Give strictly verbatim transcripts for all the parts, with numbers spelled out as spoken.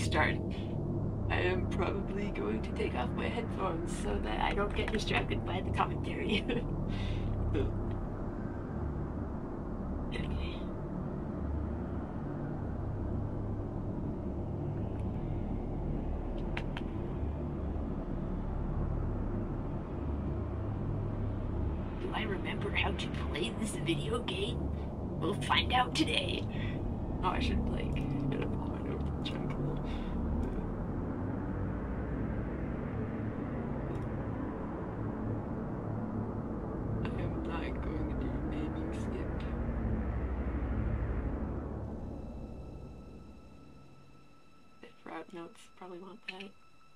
restart. I am probably going to take off my headphones so that I don't get distracted by the commentary. Okay. Do I remember how to play this video game? We'll find out today. Oh, I should like get a moment over the chunk a little. I am not going to do naming skip. The route notes probably want that.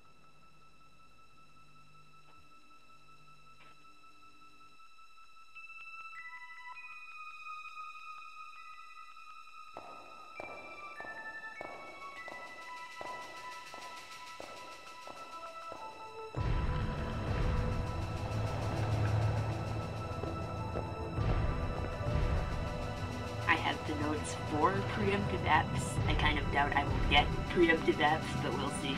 Notes for preemptive apps. I kind of doubt I will get preemptive apps, but we'll see.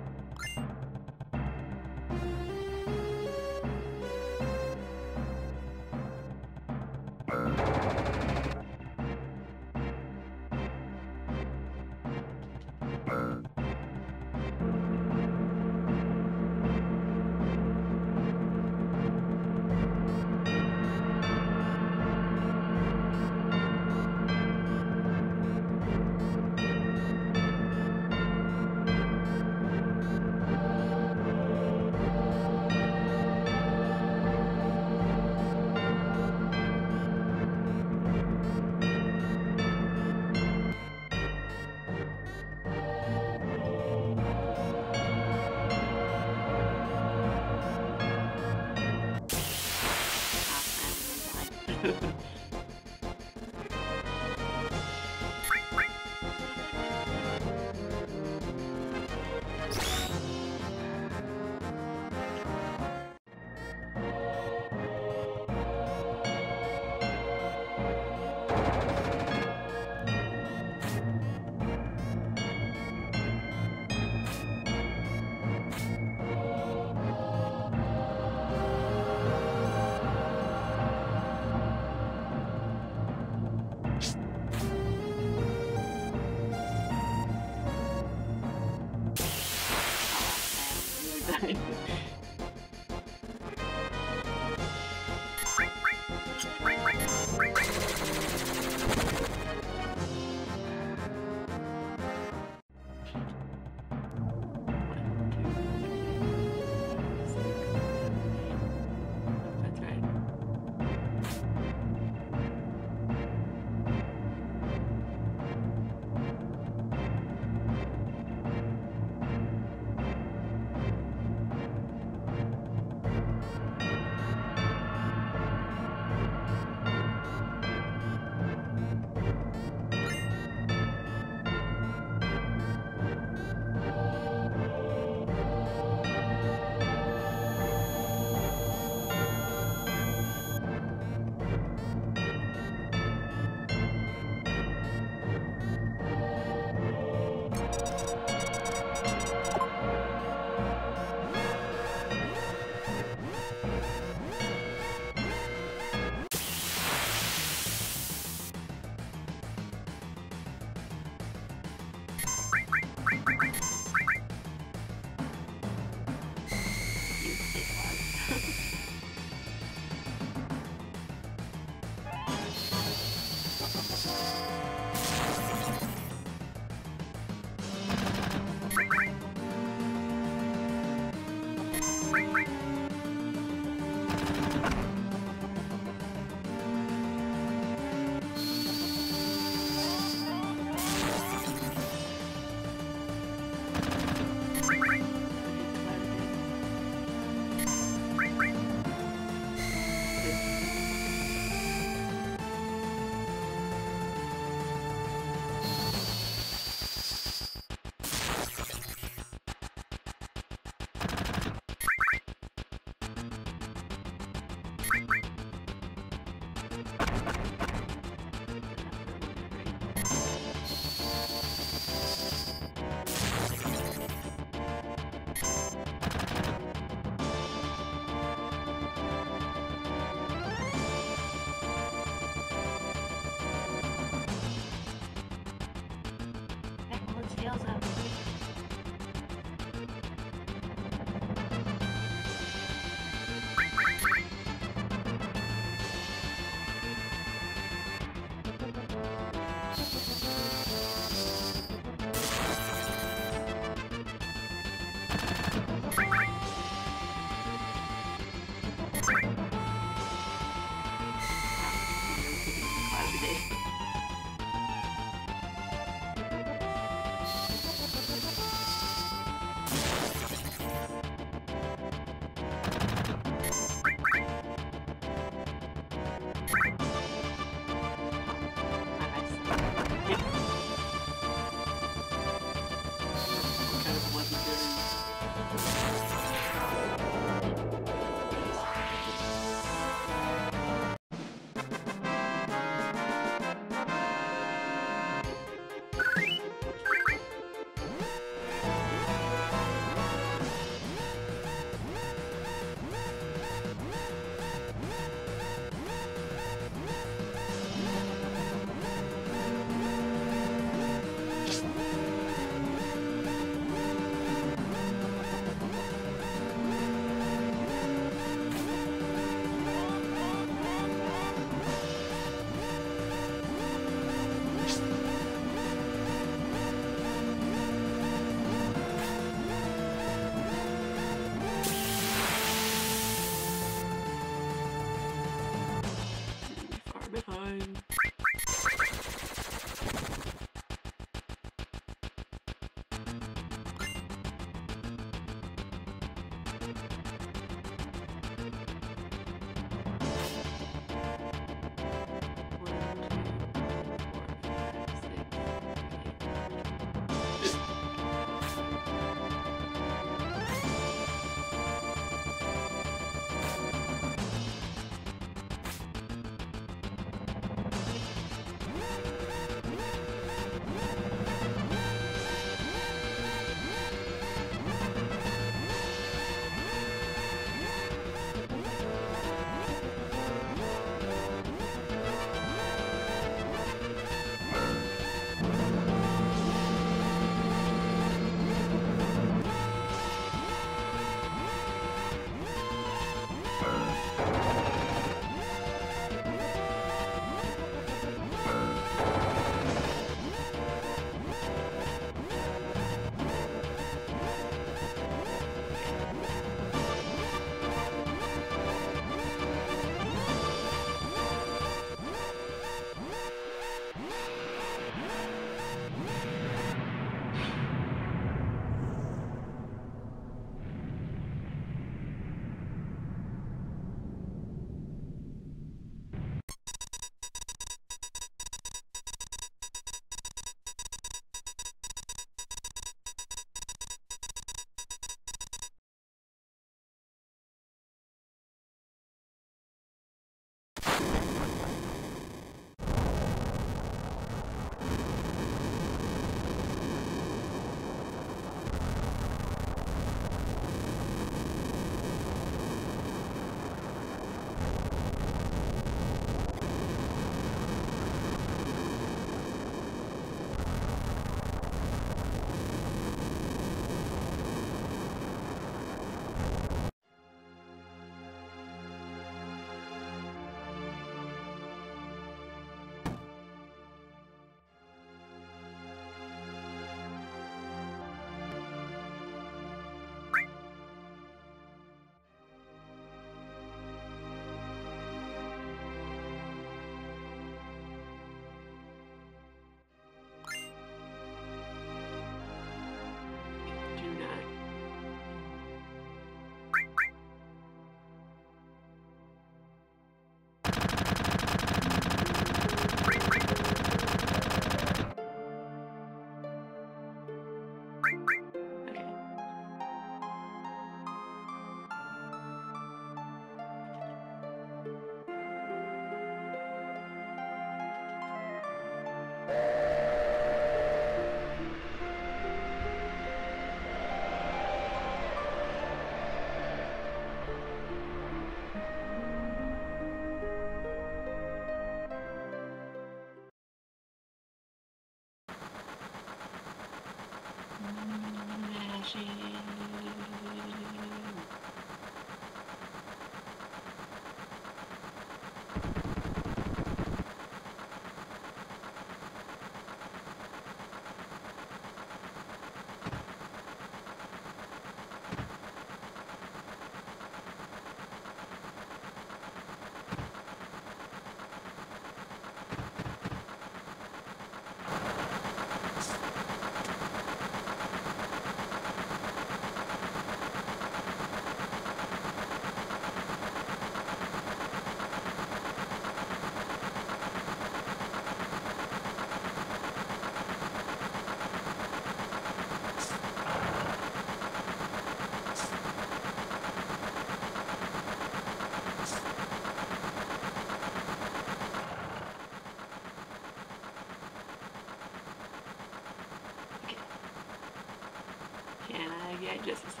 Can I get just a second?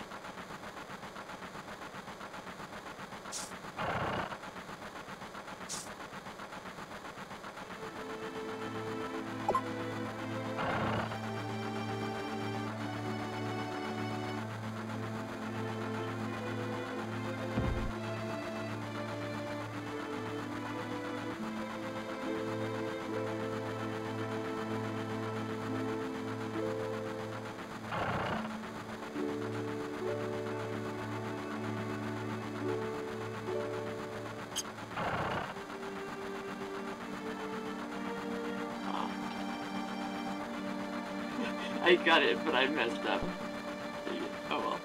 I got it, but I messed up. Oh well.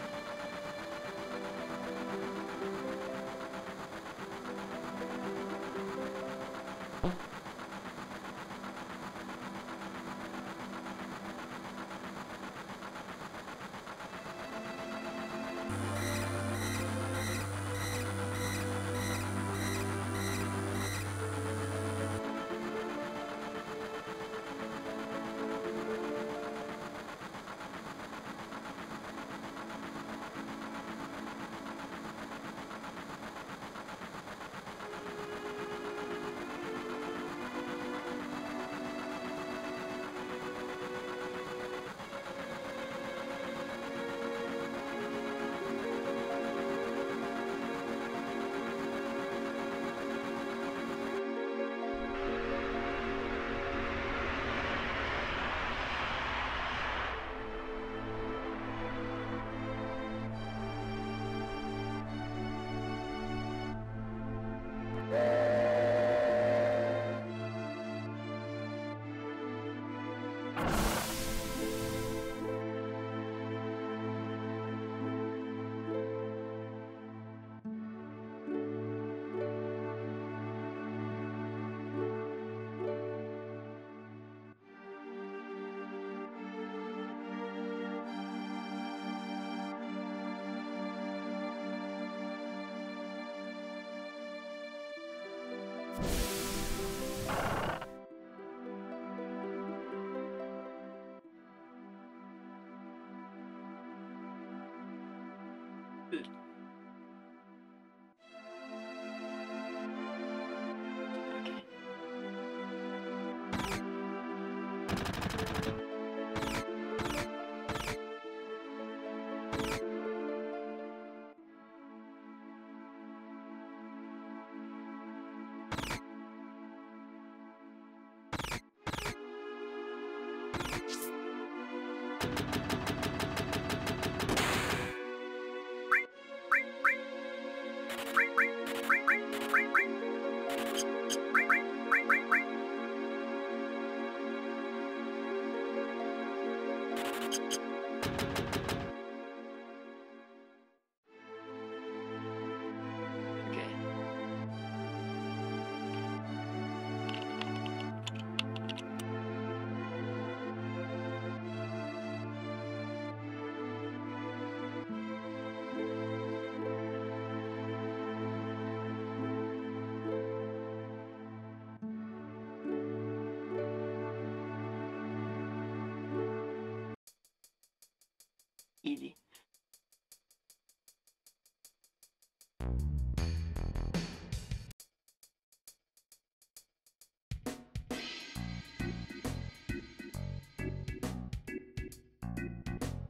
Easy.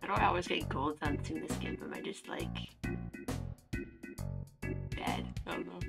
I don't always get golds on tuna skin, but am I just like bad? I don't know.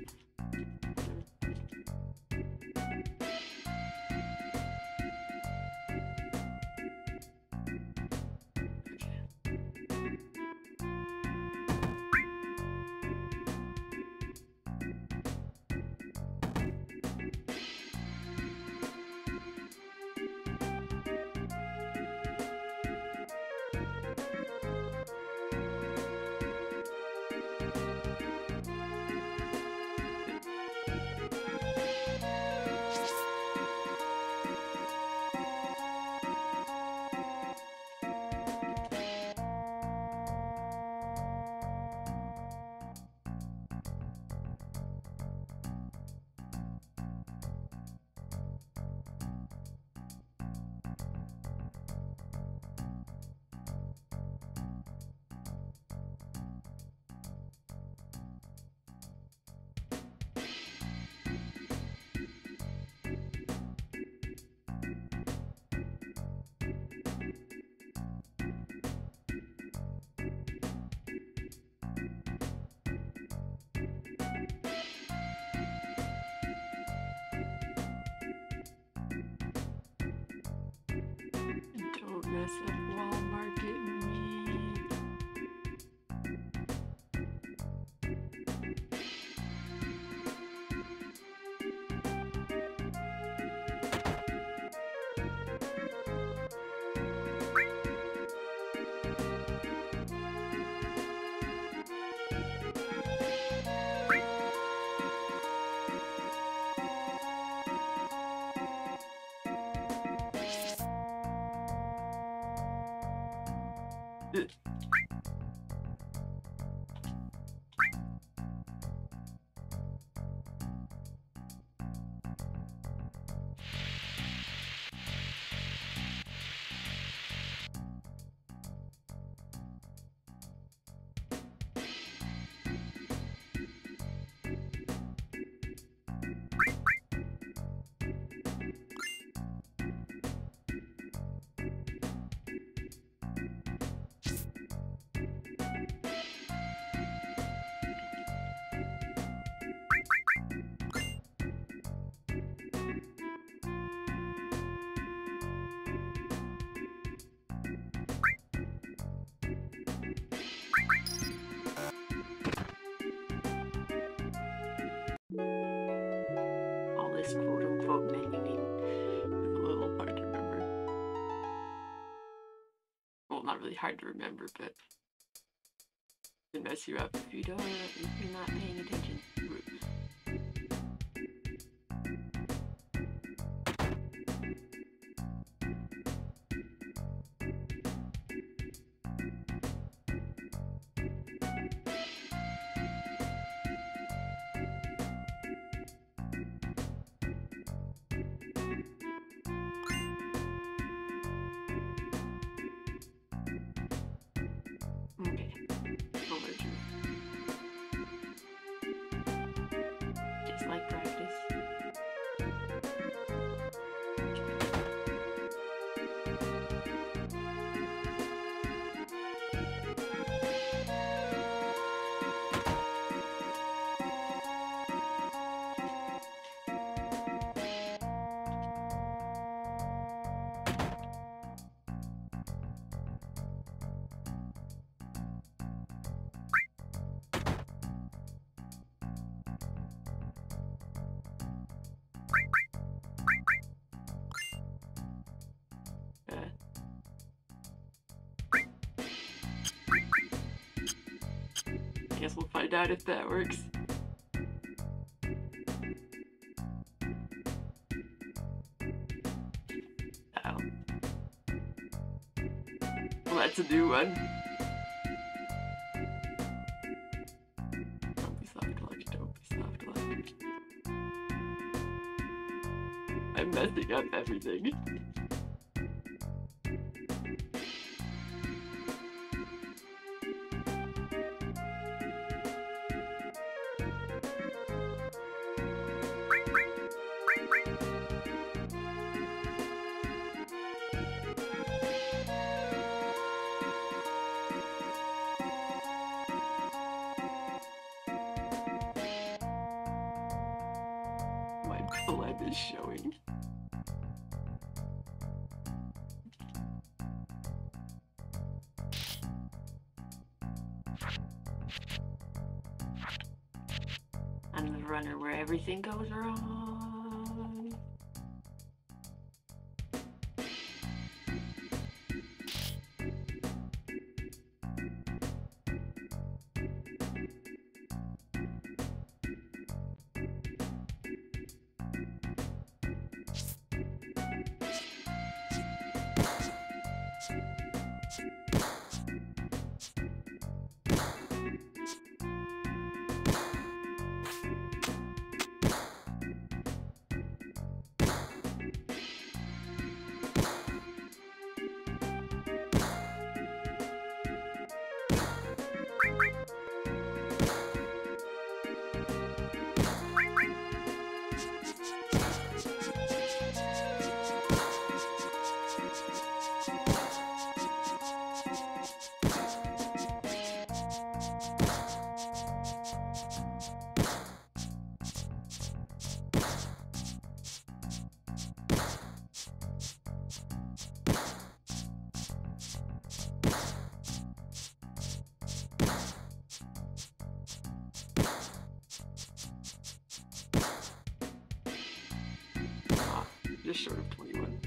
Don't mess up Walmart getting me. All this quote unquote menuing is a little hard to remember. Well, not really hard to remember, but it can mess you up if you don't, if you're not paying attention. Okay, I'll let you. Just like practice. Guess we'll find out if that works. Oh. Well, that's a new one. Don't be soft locked, don't be soft locked. I'm messing up everything. is showing. I'm the runner where everything goes wrong. Just short of twenty-one.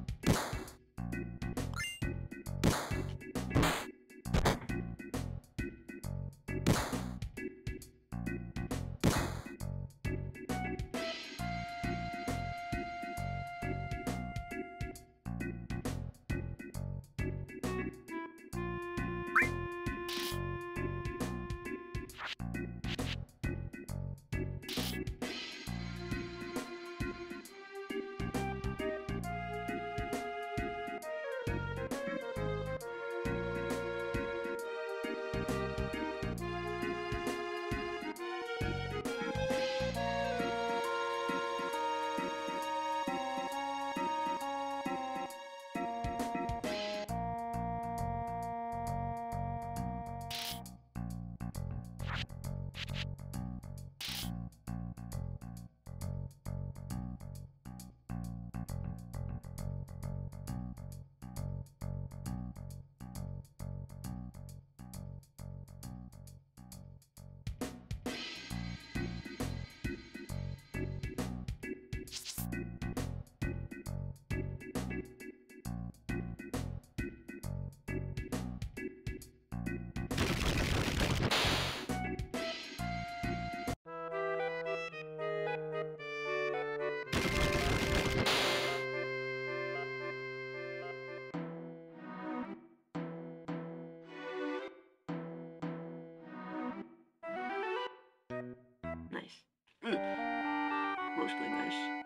Nice. Mm. Mostly nice.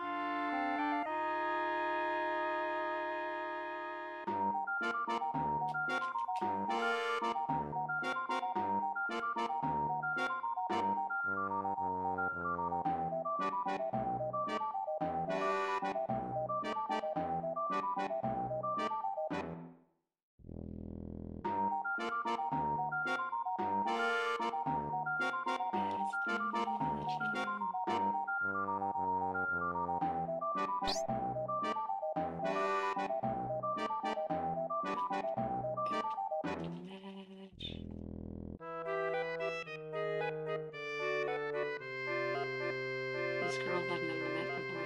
These girls I've never met before.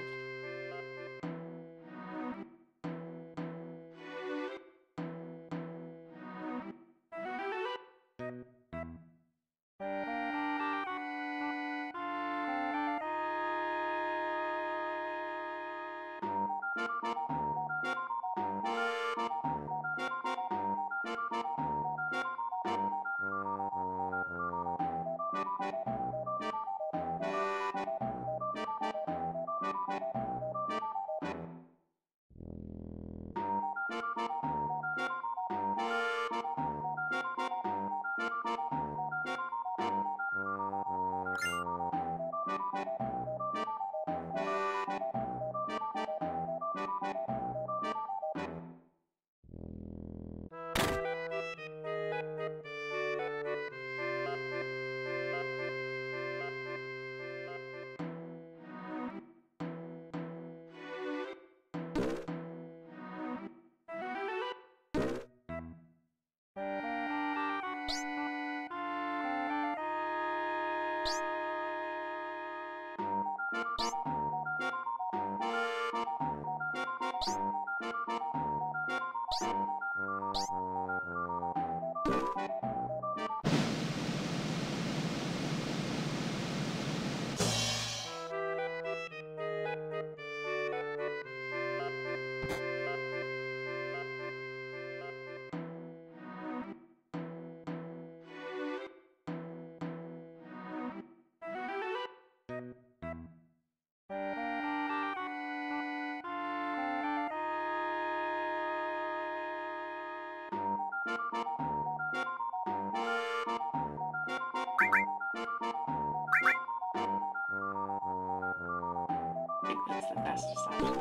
I think that's the fastest option.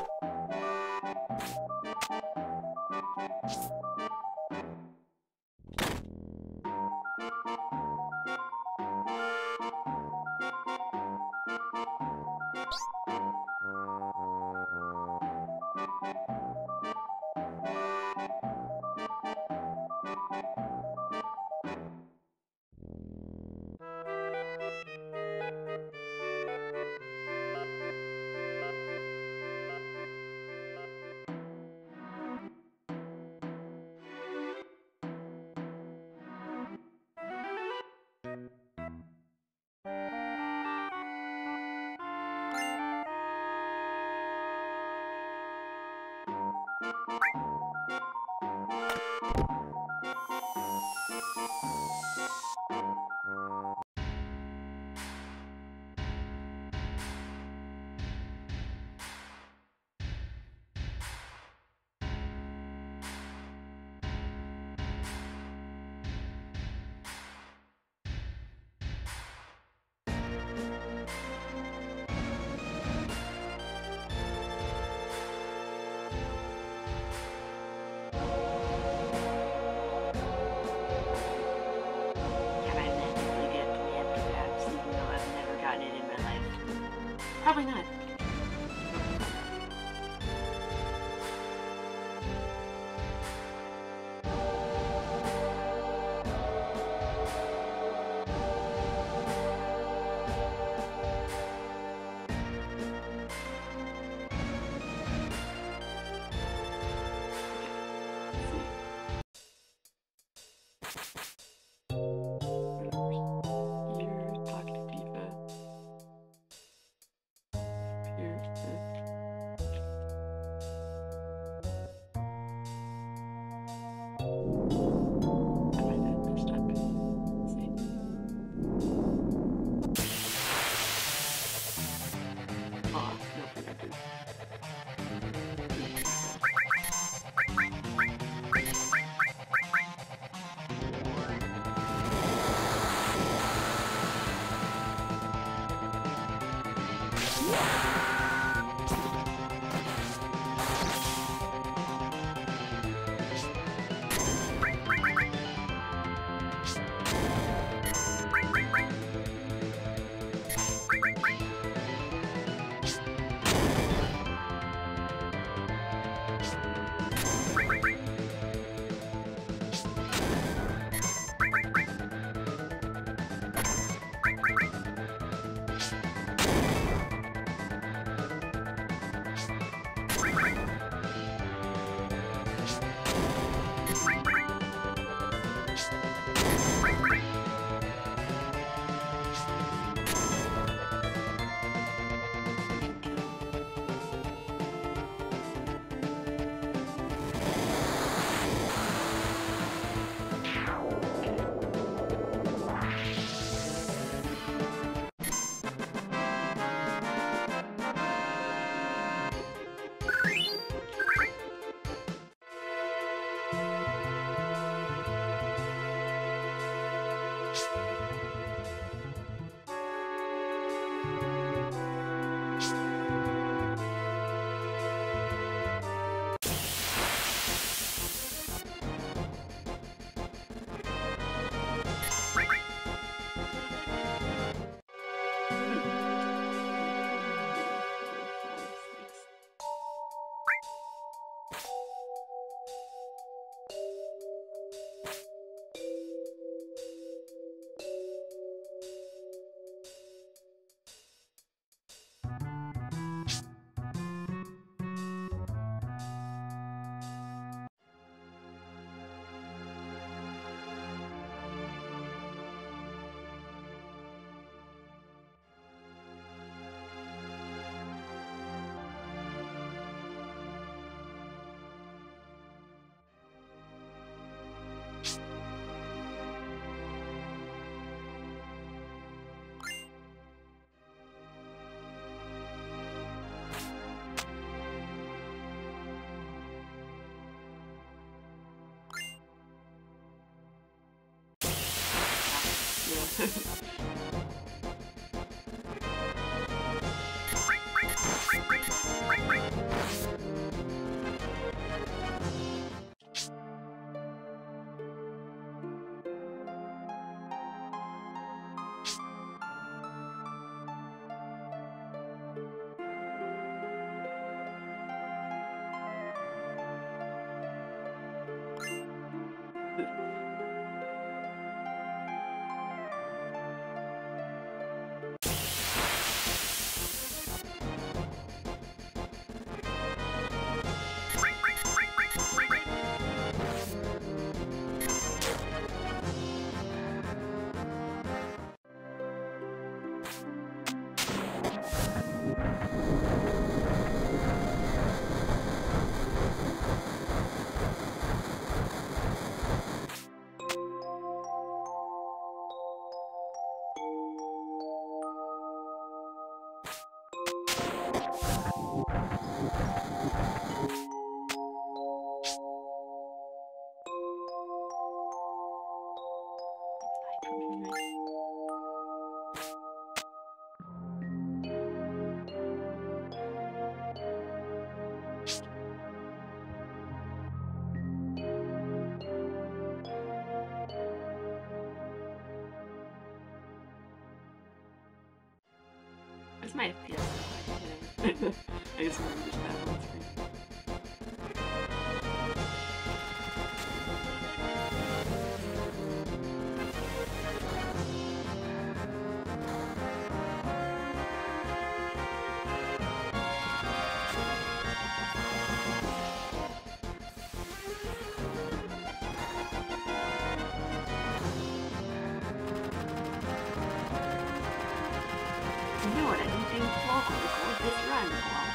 Probably not. Where's my F P S? I just remember this bad on screen. You know what? I don't think Vlog will record this run well.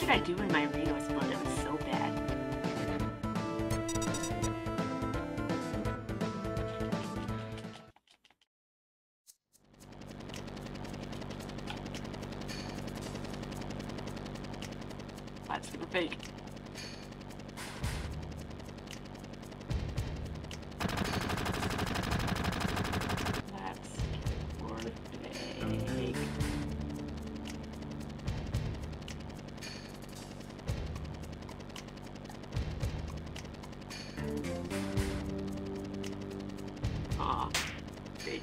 did I do in my Reno split? It was so bad. That's super fake. That's super fake. Aw, fake.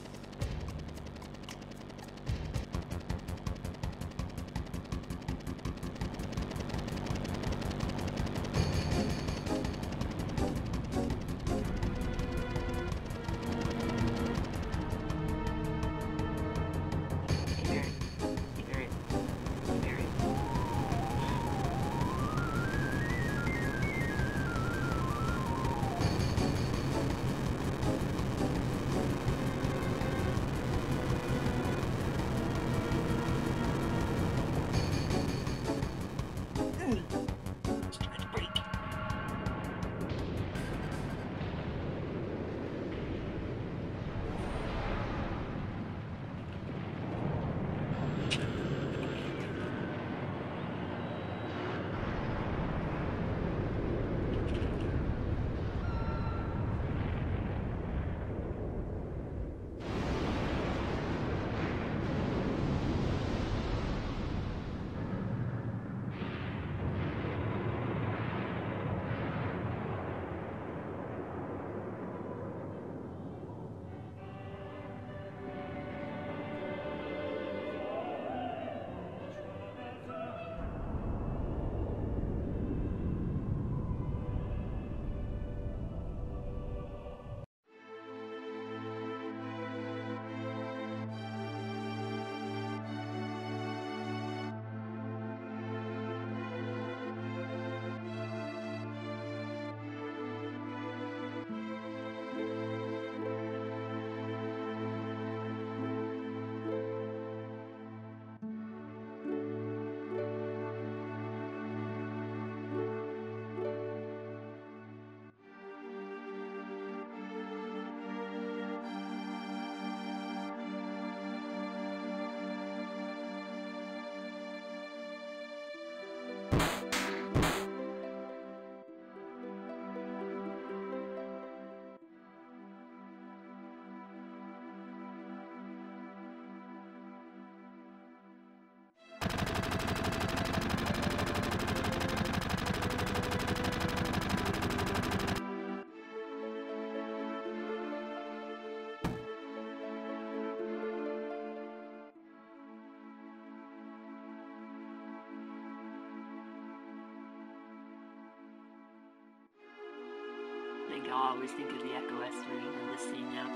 I think I'll always think of the Echo S three in this scene now.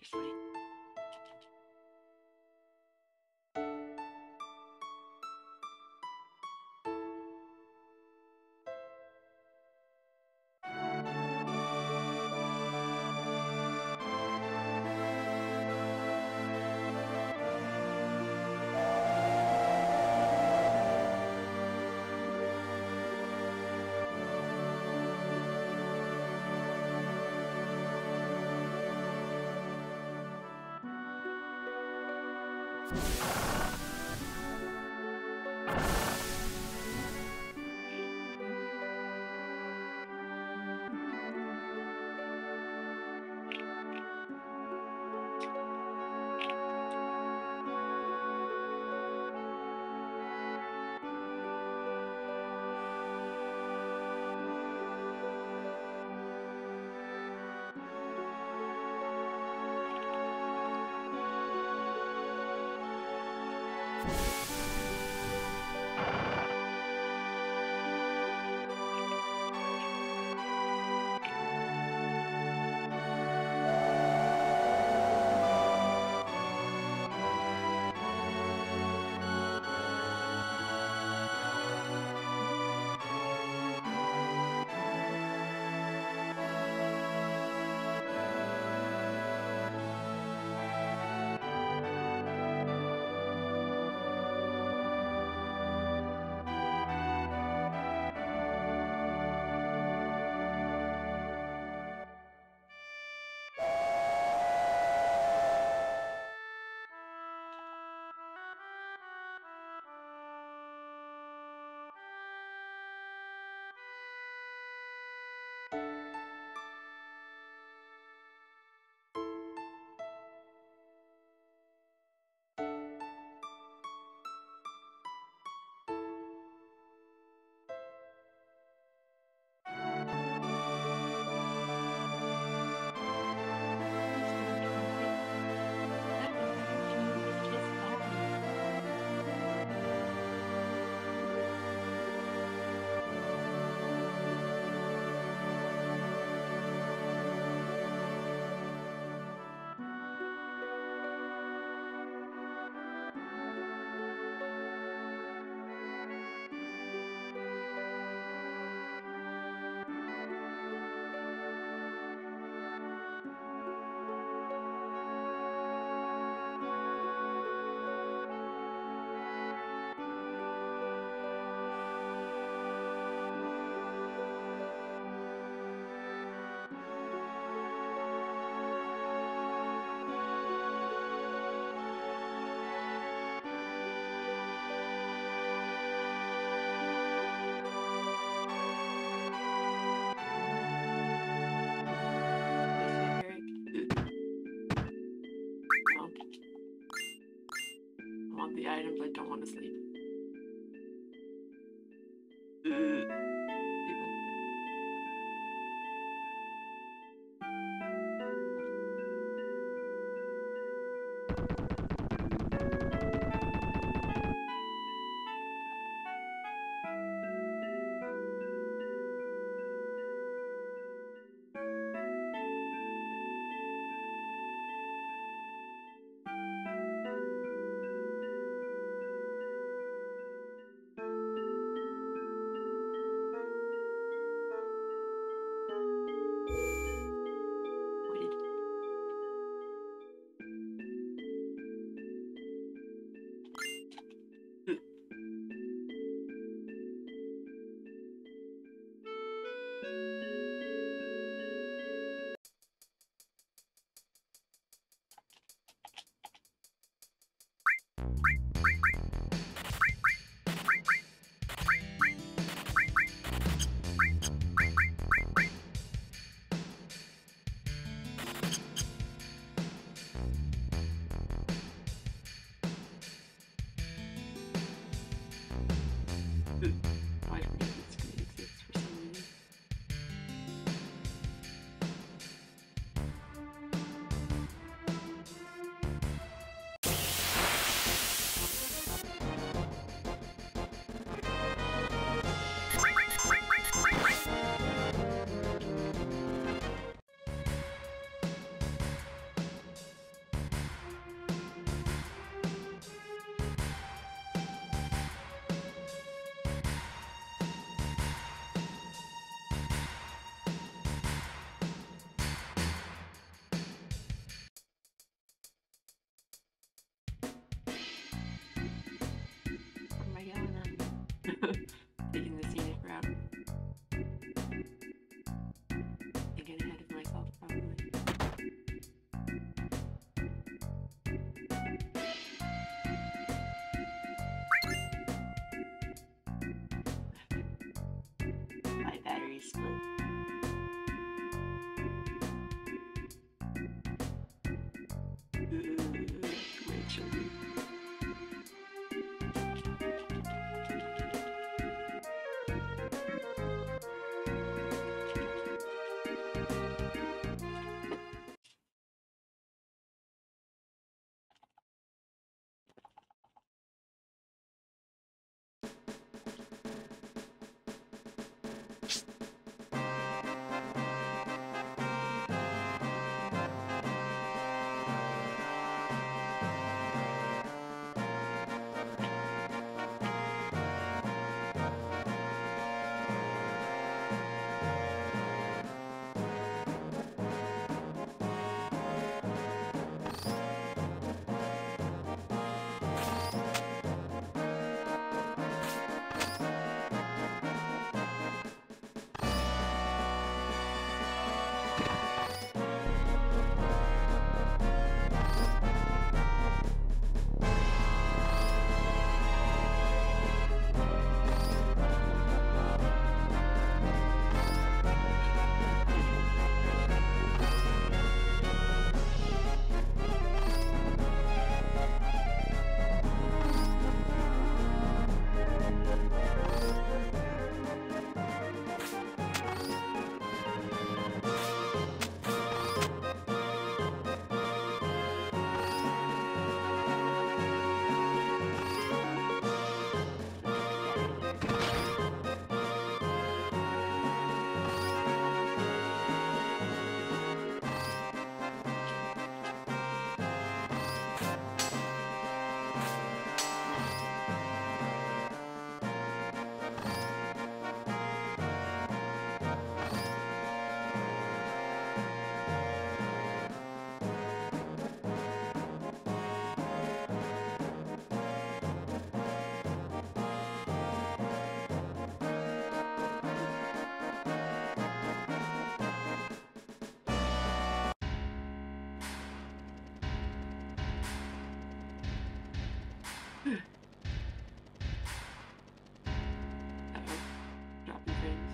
seriously. The items I don't want to sleep. Ugh. People. I forget that screen exists for some reason. Taking the scenic route. I get ahead of myself, probably. My battery split. Wait, children. Dropping frames.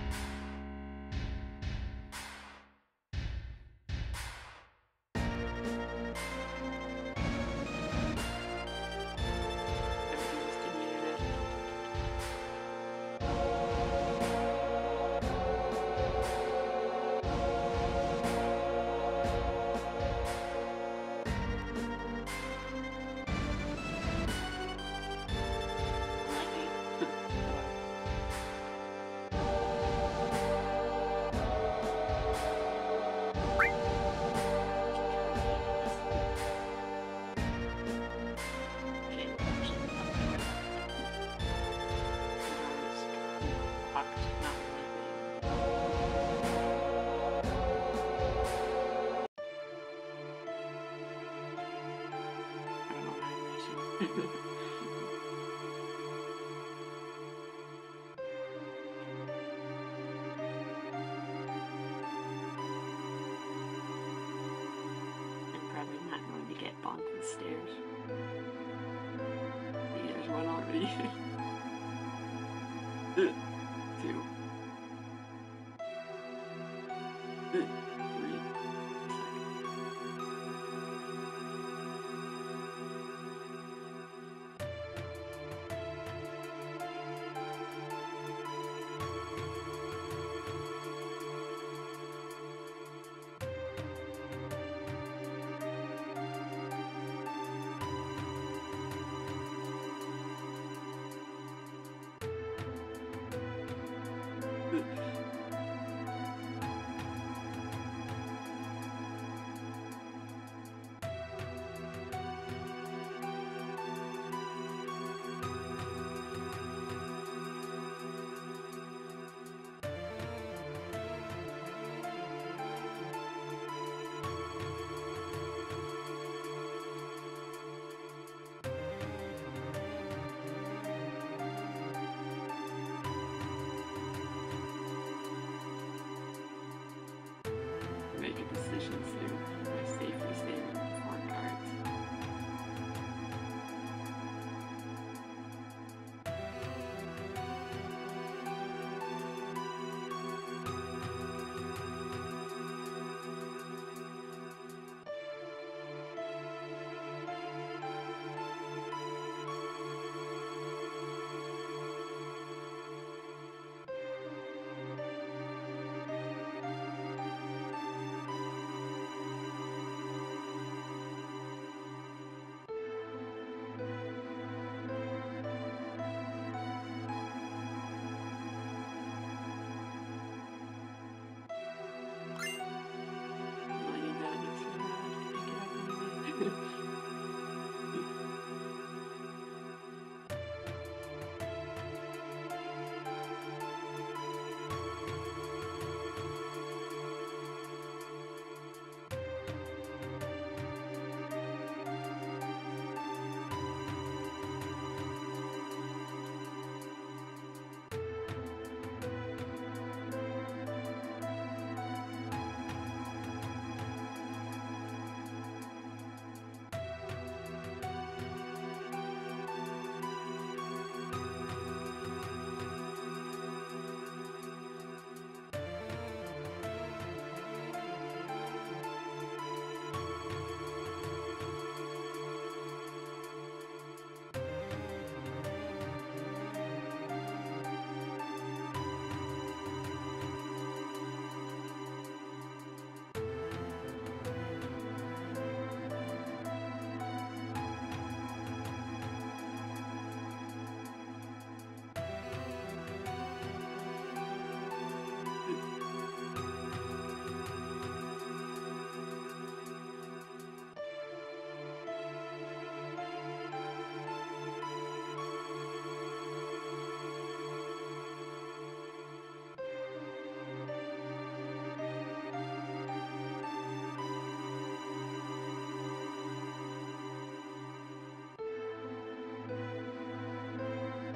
Everything was to the internet. I'm probably not going to get bonked with stairs. See, there's one already. Two. Three.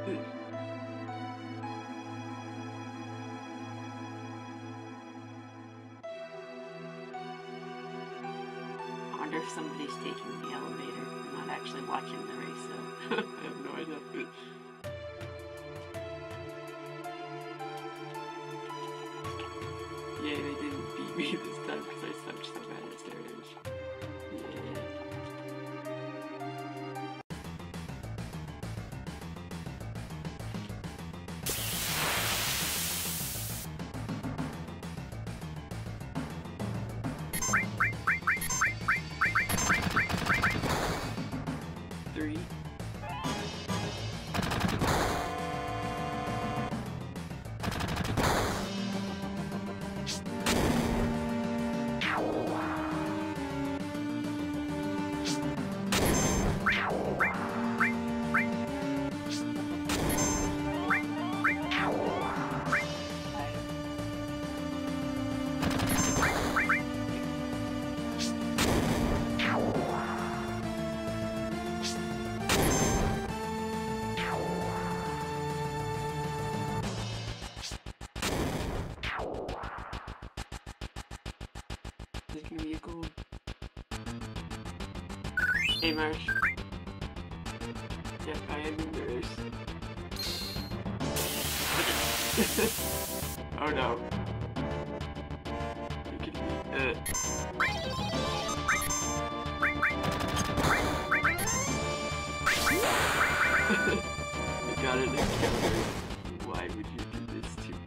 I wonder if somebody's taking the elevator. I'm not actually watching the race, so I have no idea. Yay, they didn't beat me this time because I sucked so bad at stairs. Yeah. Three. There's gonna be a goal. Hey, Marsh. Yep, I am in the race. Oh no. You can be. Uh. You got it encounter. Why would you do this to me?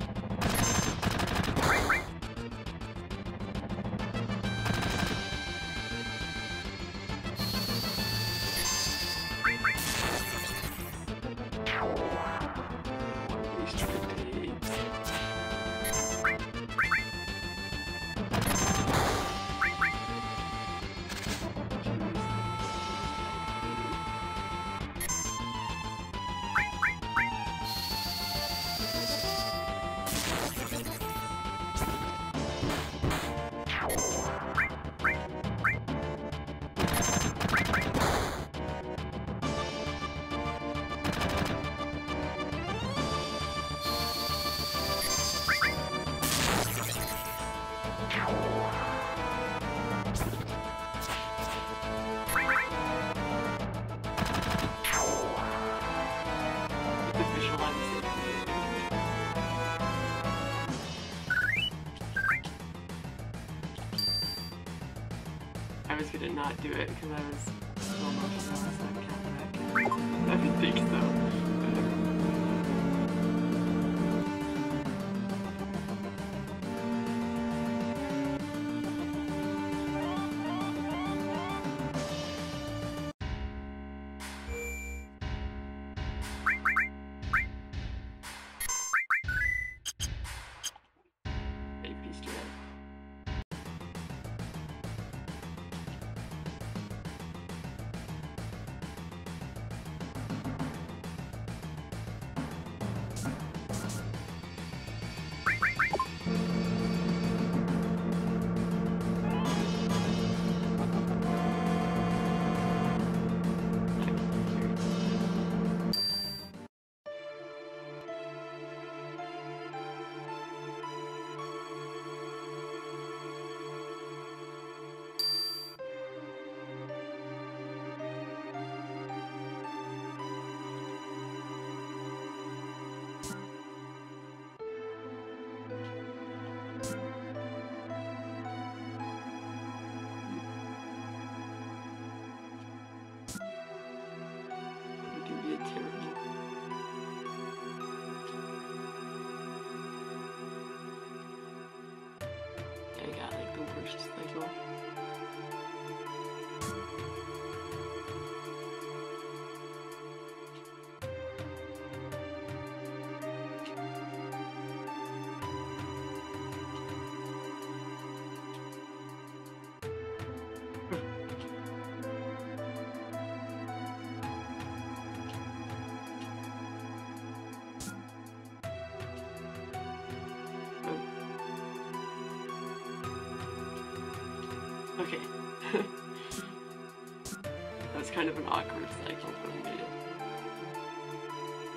I was gonna not do it because I was so emotional, so I can't back. I didn't think so. I got like the worst cycle. Okay. That's kind of an awkward cycle, but we made it.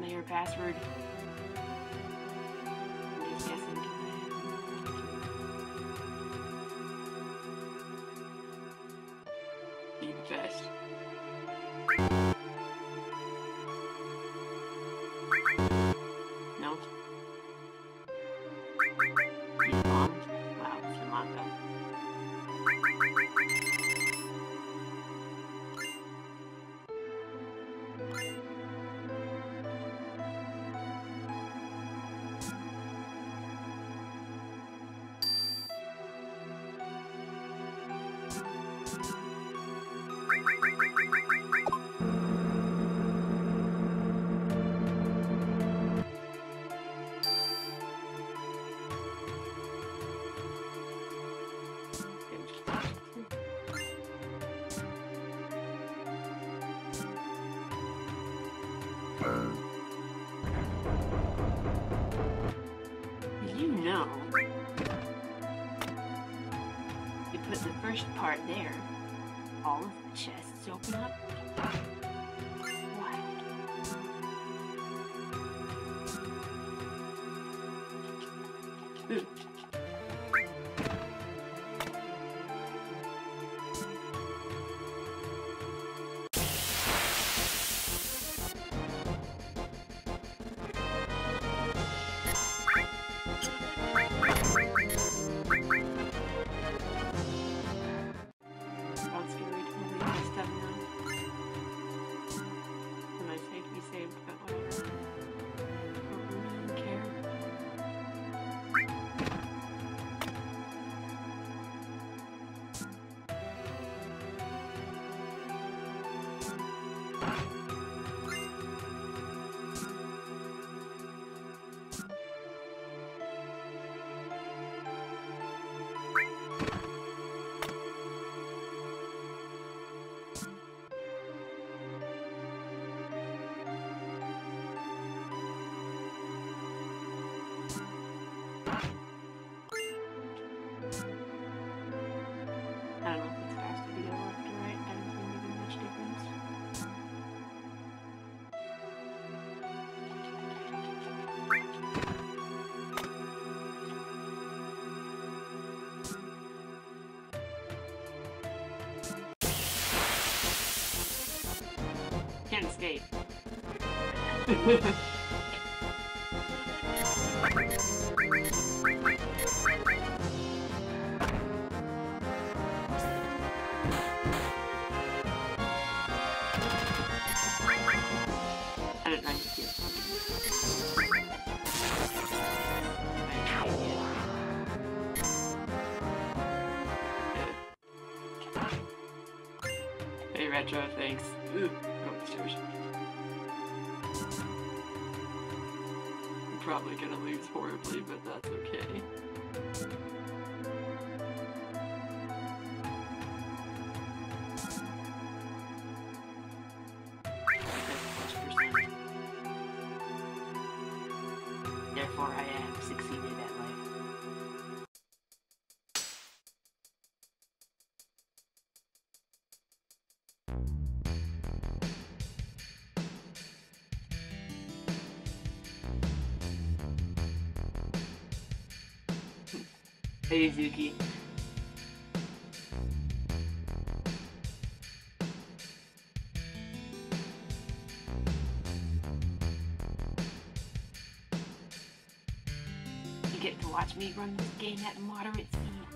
your password. I'm just guessing. Be the best. No. Be mom. Wow, it's your mom though. You know, you put the first part there, all of the chests open up. Wow. Ooh. I don't know if it's faster to go left or right. I don't think there's much difference. Can't escape. I didn't know you could. Hey Retro, thanks. Ooh, go upstairs. I'm probably gonna lose horribly, but that's okay. Therefore, I have succeeded at life. Hey, Zuki. You get to watch me run this game at moderate speed.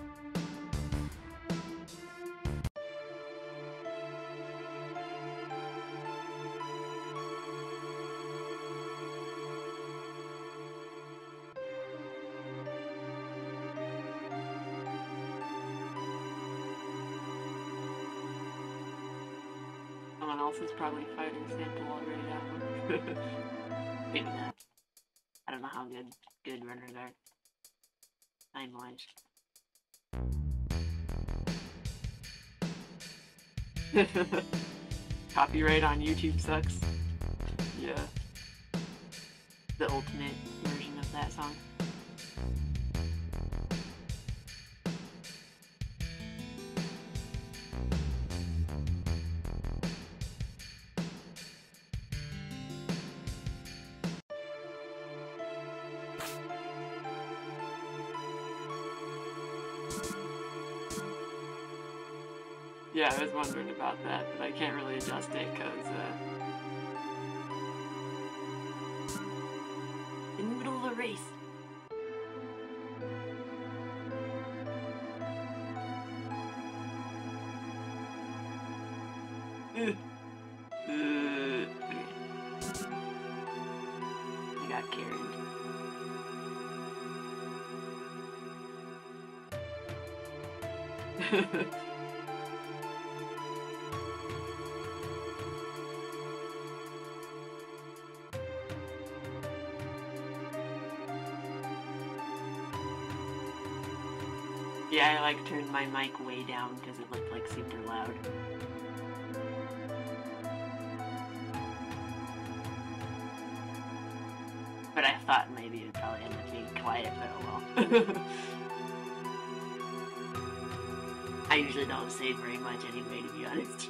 Someone else is probably fighting sample already that one. Maybe not. I don't know how good good runners are. Time wise. Copyright on YouTube sucks. Yeah. The ultimate version of that song. Yeah, I was wondering about that, but I can't really adjust it because, uh... in the middle of a race. Uh, uh, okay. I got Karen. Yeah, I like turned my mic way down because it looked like super loud. But I thought maybe it'd probably end up being quiet, but oh well. I usually don't say very much anyway, to be honest.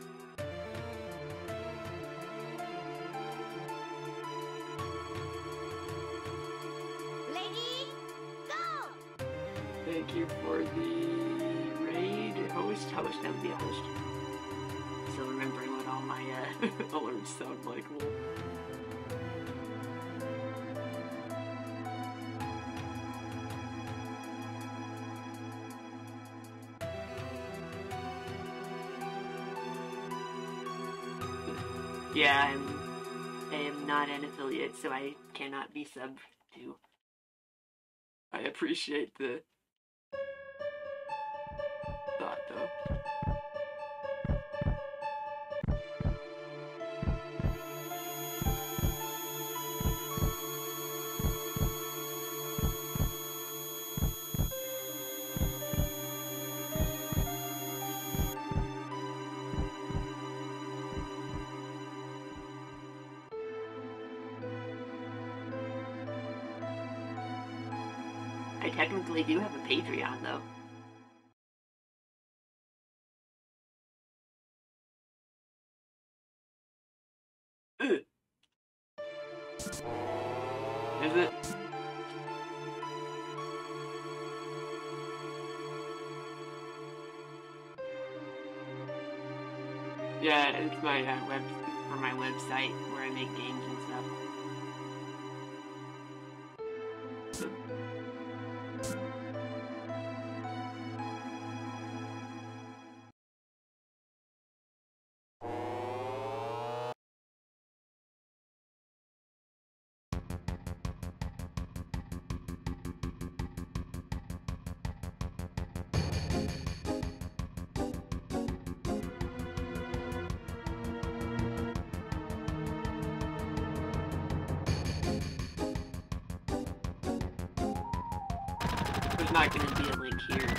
Lady, go! Thank you for the raid. Host, host, that would be a host. Still remembering what all my uh, alerts sound like. Well, yeah, I'm, I am not an affiliate, so I cannot be subbed to. I appreciate the thought, though. I technically do have a Patreon, though. Ugh. Is it? Yeah, it's my uh, web for my website where I make games and stuff. There's not going to be a link here.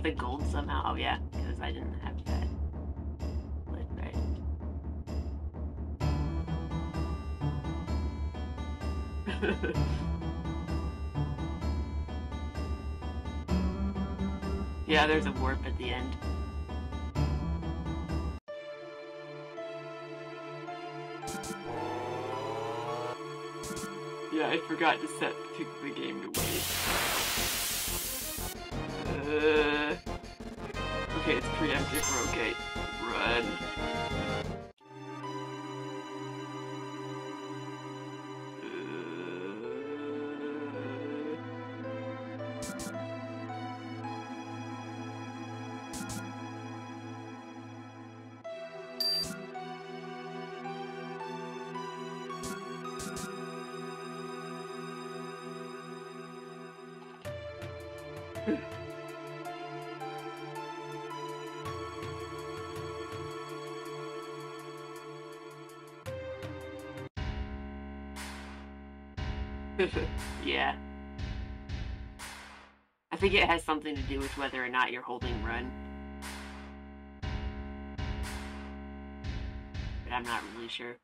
the gold somehow. Oh yeah, because I didn't have that. Right. Yeah, there's a warp at the end. Yeah, I forgot to set the game to wait. Uh, okay, it's preemptive. We're okay. Run. Yeah. I think it has something to do with whether or not you're holding run. But I'm not really sure.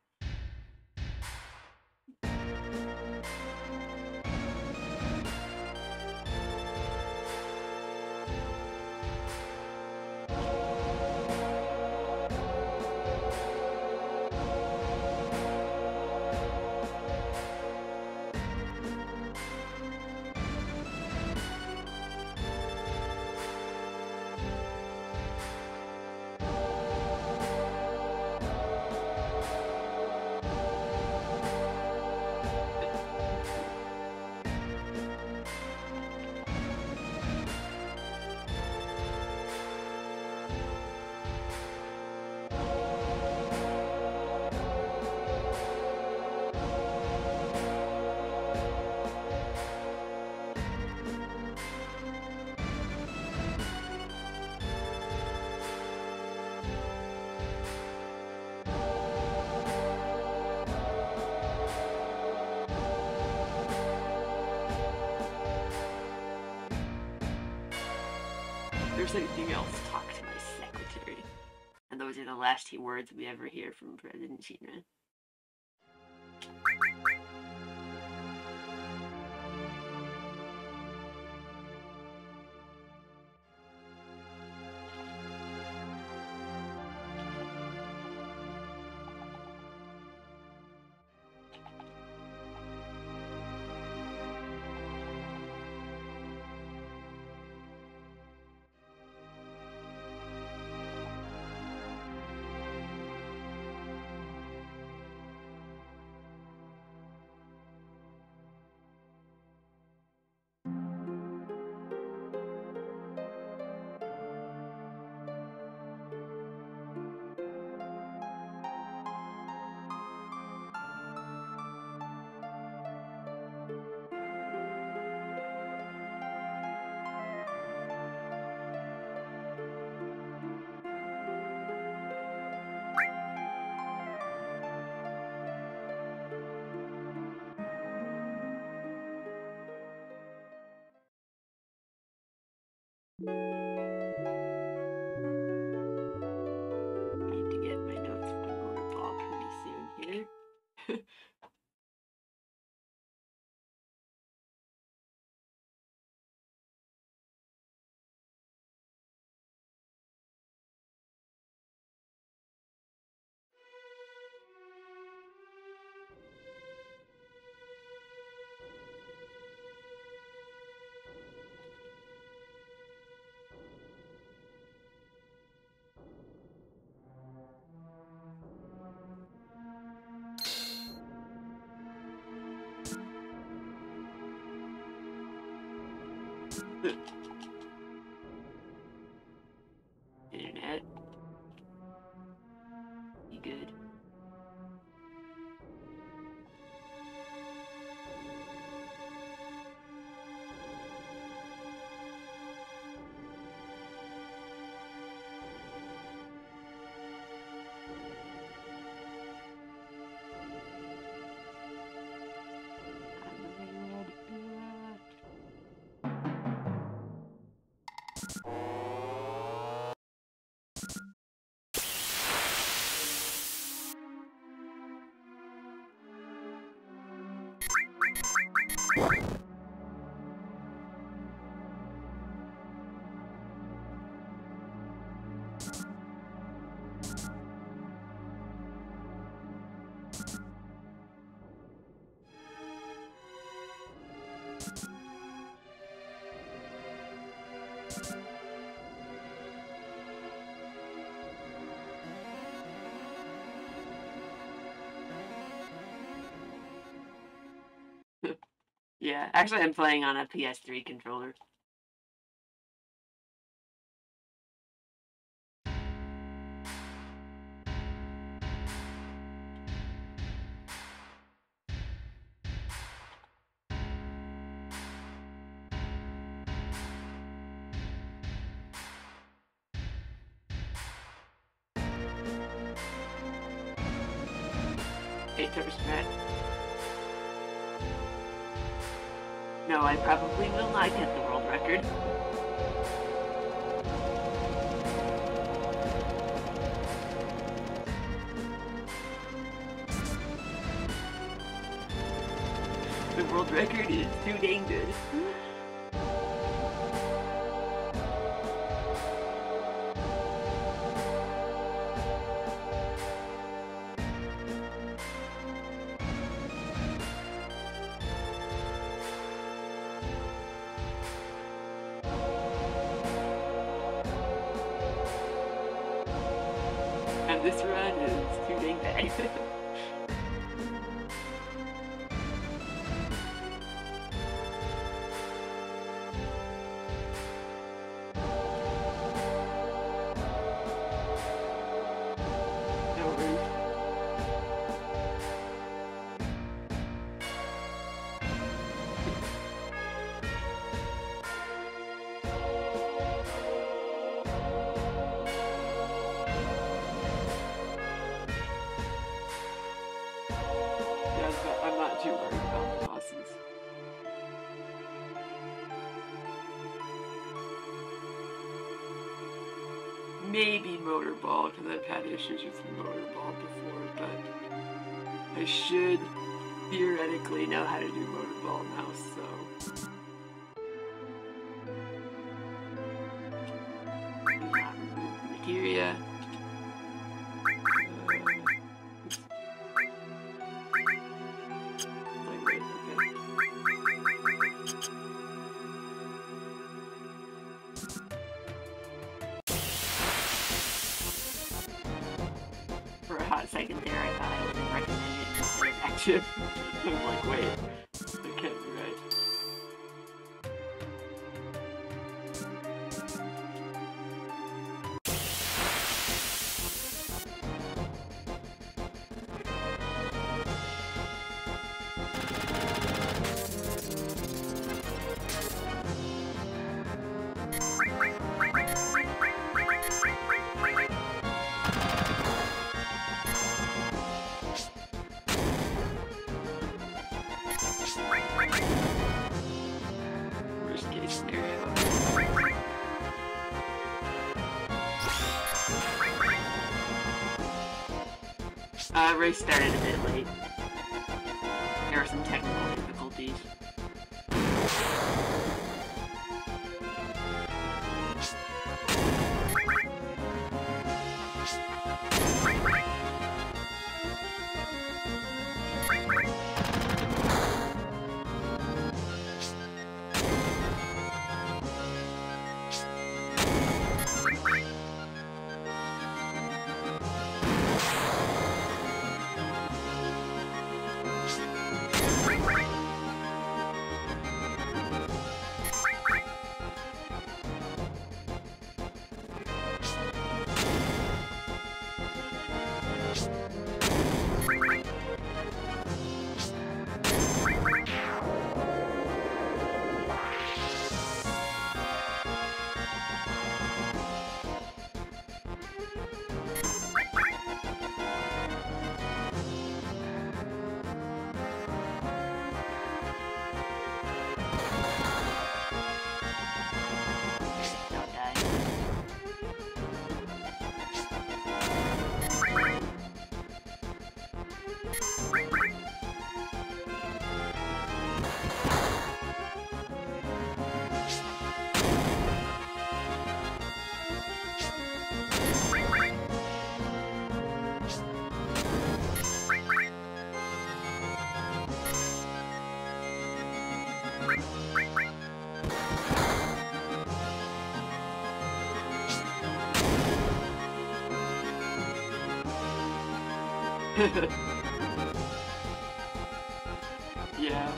If there's anything else, talk to my secretary. And those are the last two words we ever hear from President Shinra. I need to get my notes on Motorball pretty soon here. Internet. You good? Yeah, actually I'm playing on a P S three controller. Hey, Toast Matt. No, I probably will not get the world record. The world record is too dang good. And this run is too dang bad. I'm not too worried about the bosses. Maybe Motorball, because I've had issues with Motorball before, but I should theoretically know how to do Motorball now, so... Not remove materia. For a hot second there, I thought I would have recommended it instead of action. I'm like, wait, that can't be right. Worst case scenario. Uh, race started a bit late. There were some technical difficulties. Yeah.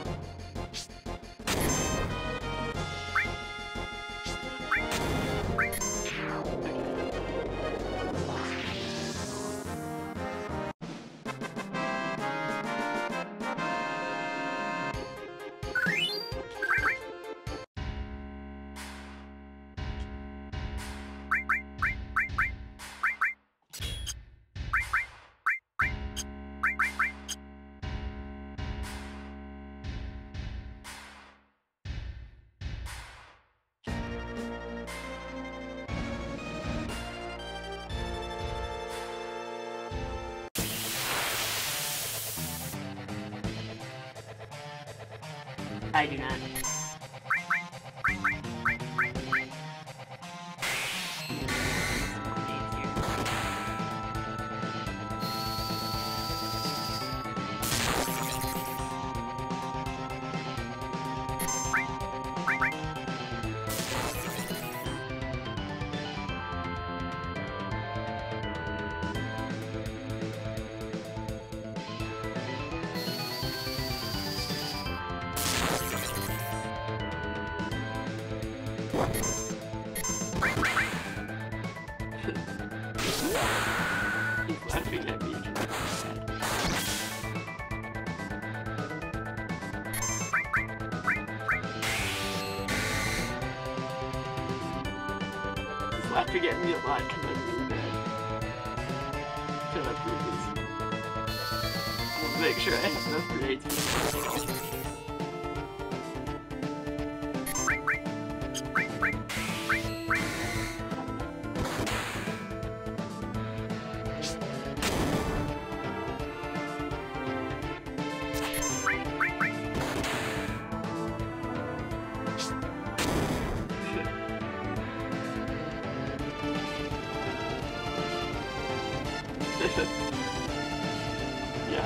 I do not. He's laughing at me. He's laughing at me a lot because I'm really bad. Shut up, Rufus. I'll make sure I have enough grades. Yeah.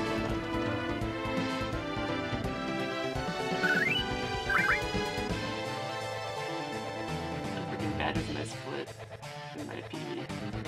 I'm freaking bad with my split in my P B.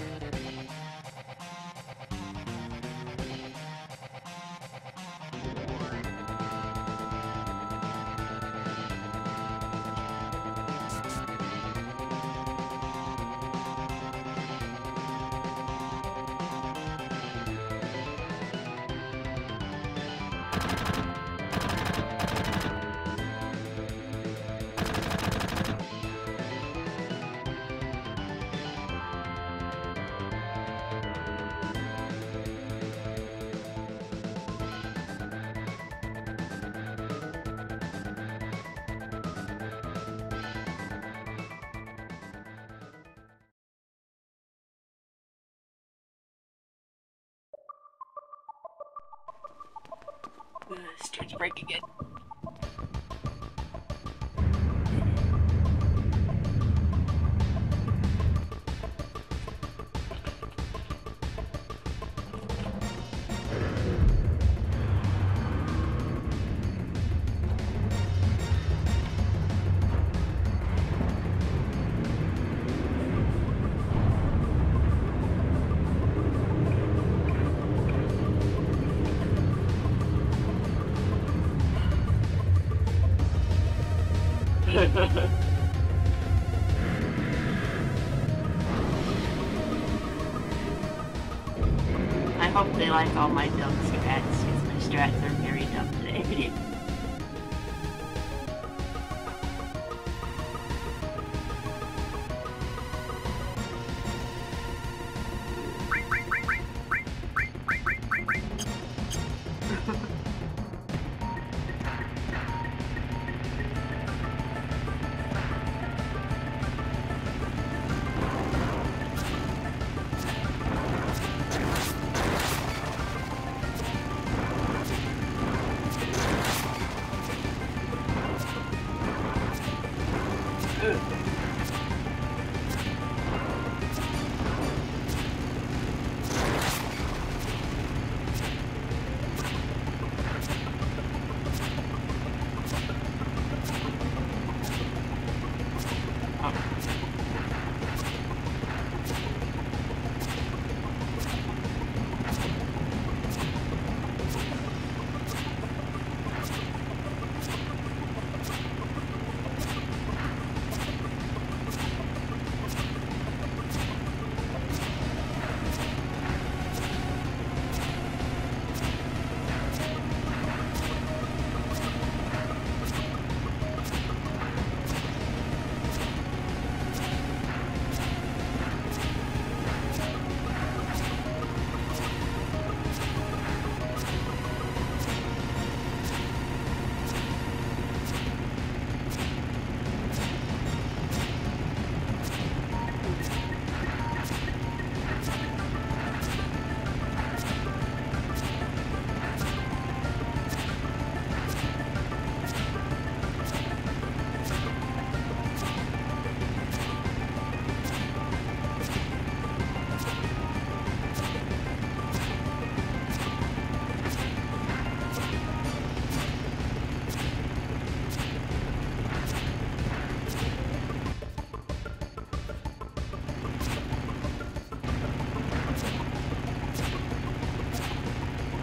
Uh, stretch break again. I hope they like all my dumb strats, because my strats are very dumb today.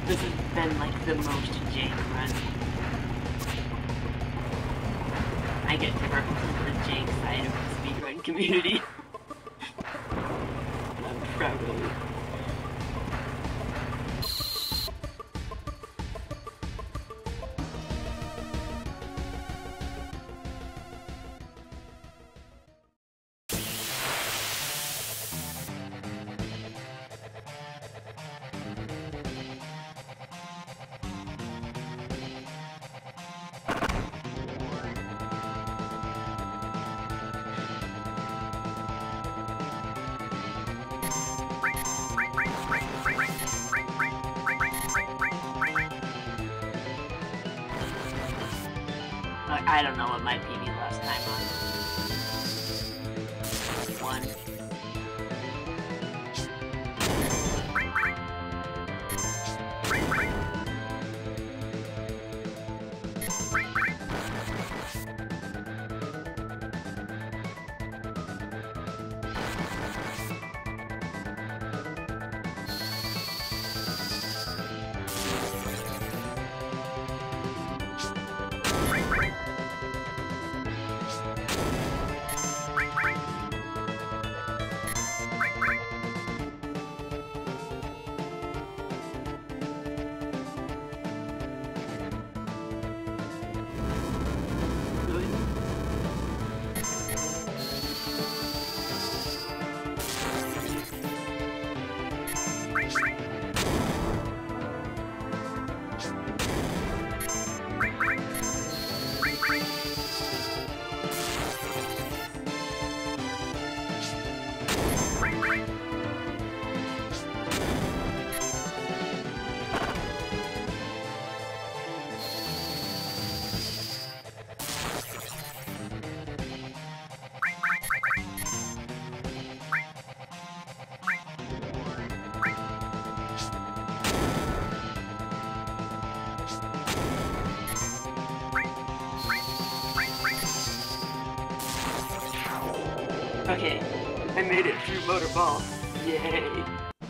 This has been like the most jank run. I get to represent the jank side of the speedrun community. And I'm proud of it. I don't know what my P B last time was. One. Okay, I made it through Motorball. Yay!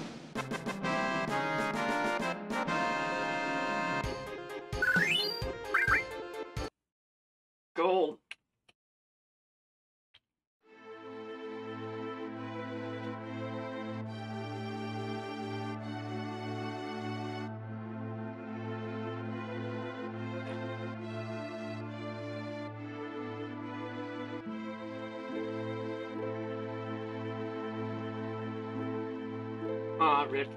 Gold! Aw, rip.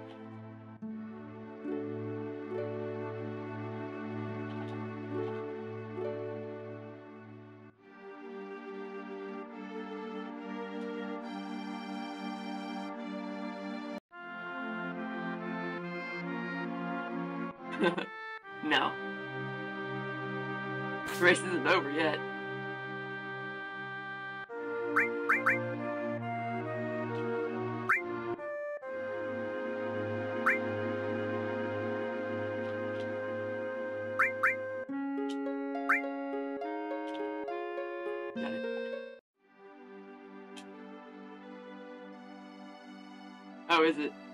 No. The race isn't over yet. Got it. Oh, is it?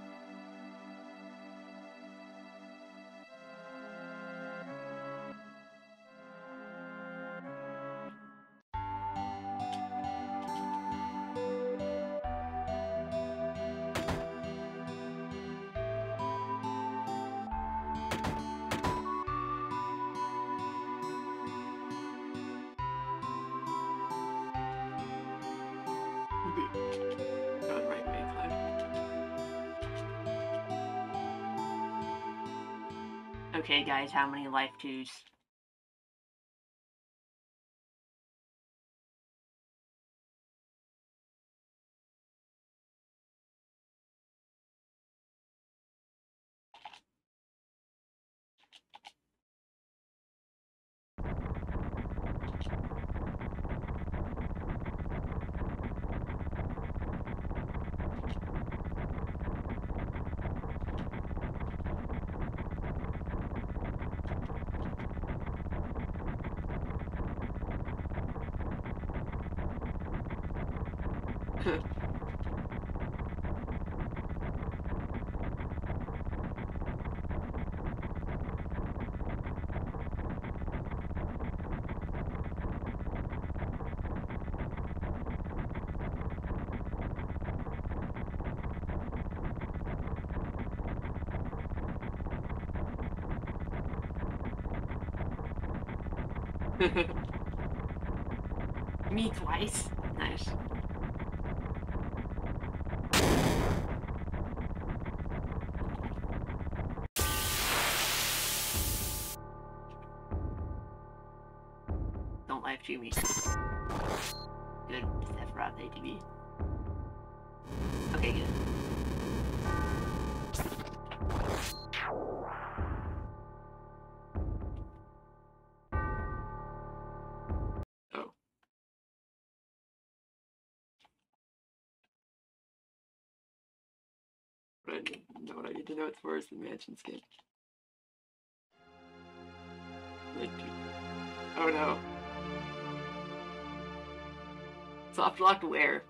Going right way, Cloud. Okay, guys, how many life twos? Me twice. Nice. Don't live stream me. Good. Sephiroth A T V. Okay, good. Oh. But I need, know what I need to know it's for is the mansion skin. Like, oh no. Soft lock where?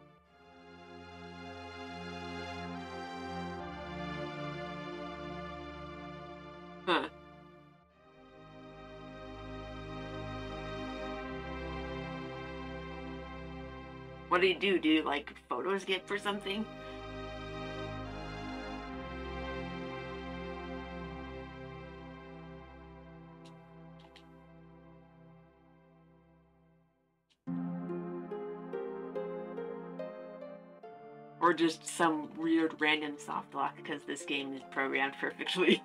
Huh. What do you do? Do you, like, photos get for something? Or just some weird random soft lock because this game is programmed perfectly.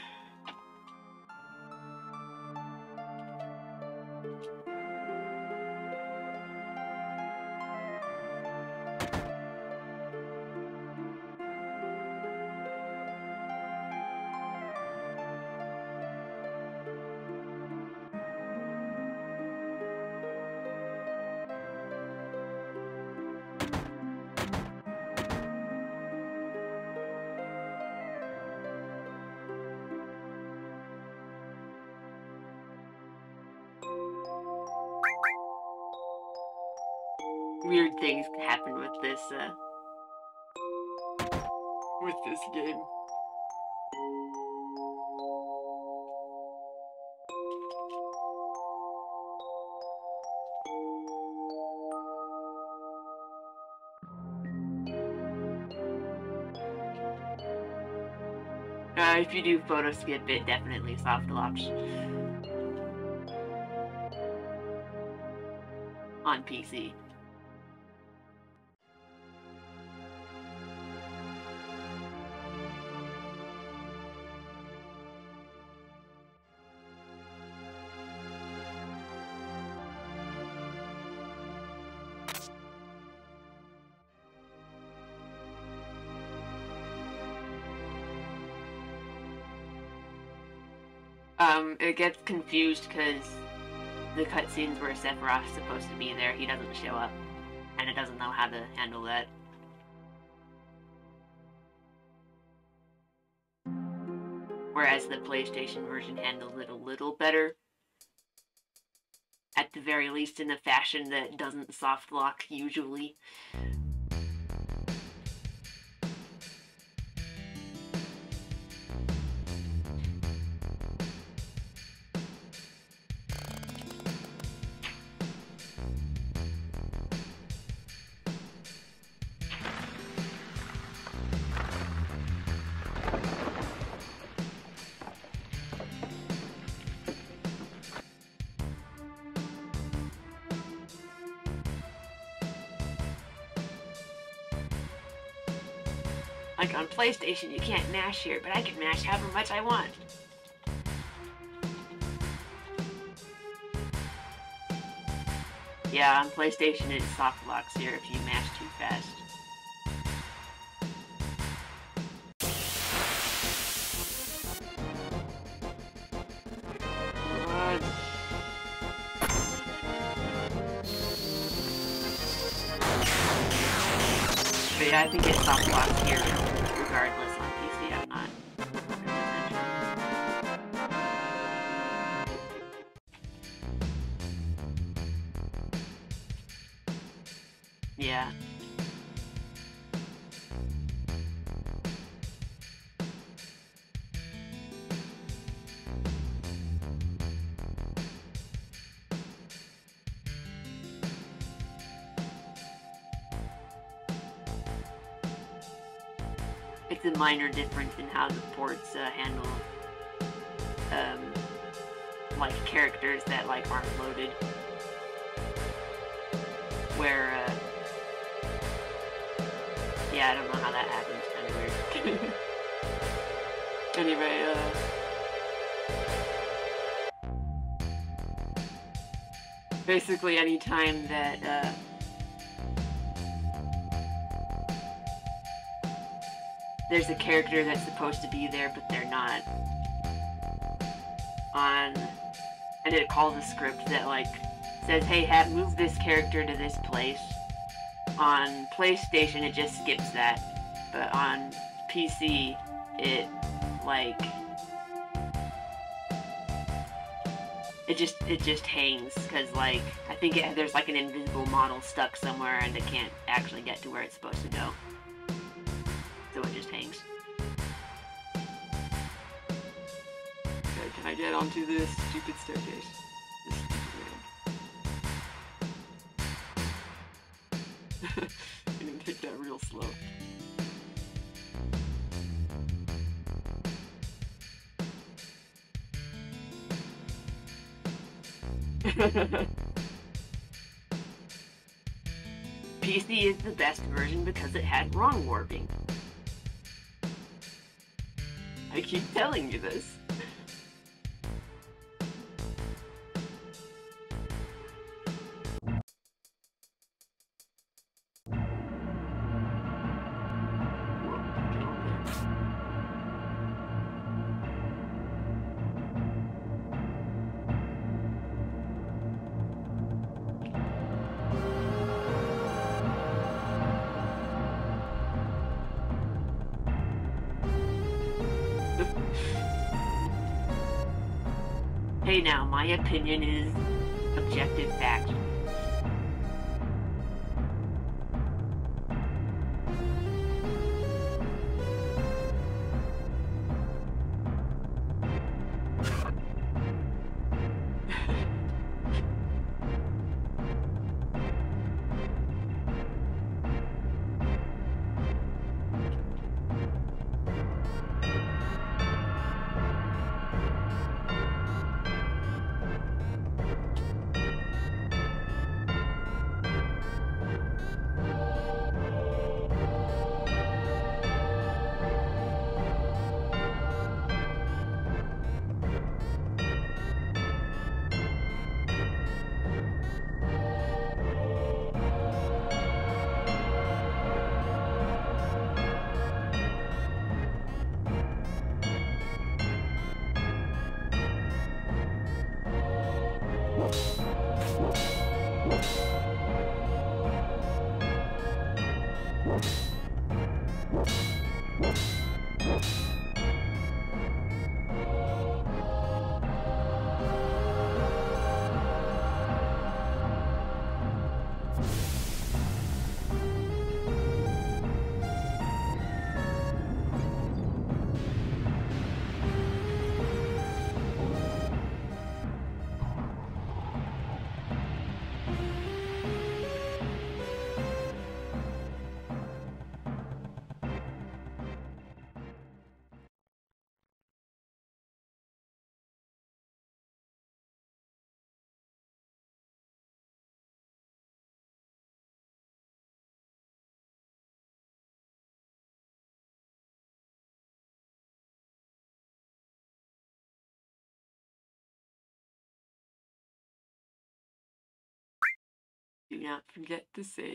Weird things happen with this, uh... with this game. Uh, if you do photo skip, it definitely soft locks. On P C. Um, it gets confused because the cutscenes where Sephiroth's supposed to be there, he doesn't show up, and it doesn't know how to handle that. Whereas the PlayStation version handles it a little better. At the very least in a fashion that doesn't soft lock usually. Like on PlayStation, you can't mash here, but I can mash however much I want. Yeah, on PlayStation it soft locks here if you mash too fast. What? But yeah, I think it soft locks here regardless on P C. I'm not one hundred percent sure. Yeah. It's a minor difference in how the ports uh, handle um, like characters that like aren't loaded. Where, uh, yeah, I don't know how that happens. Kind of weird. Anyway, uh, basically any time that uh, there's a character that's supposed to be there, but they're not. On, and it calls a script that like says, "Hey, have move this character to this place." On PlayStation, it just skips that, but on P C, it like it just it just hangs because like I think it, there's like an invisible model stuck somewhere and it can't actually get to where it's supposed to go, so it just hangs. Okay, can I get onto this stupid staircase? This stupid ramp. I'm gonna take that real slow. P C is the best version because it had wrong warping. I keep telling you this. Hey now, my opinion is objective fact. Do not forget to save.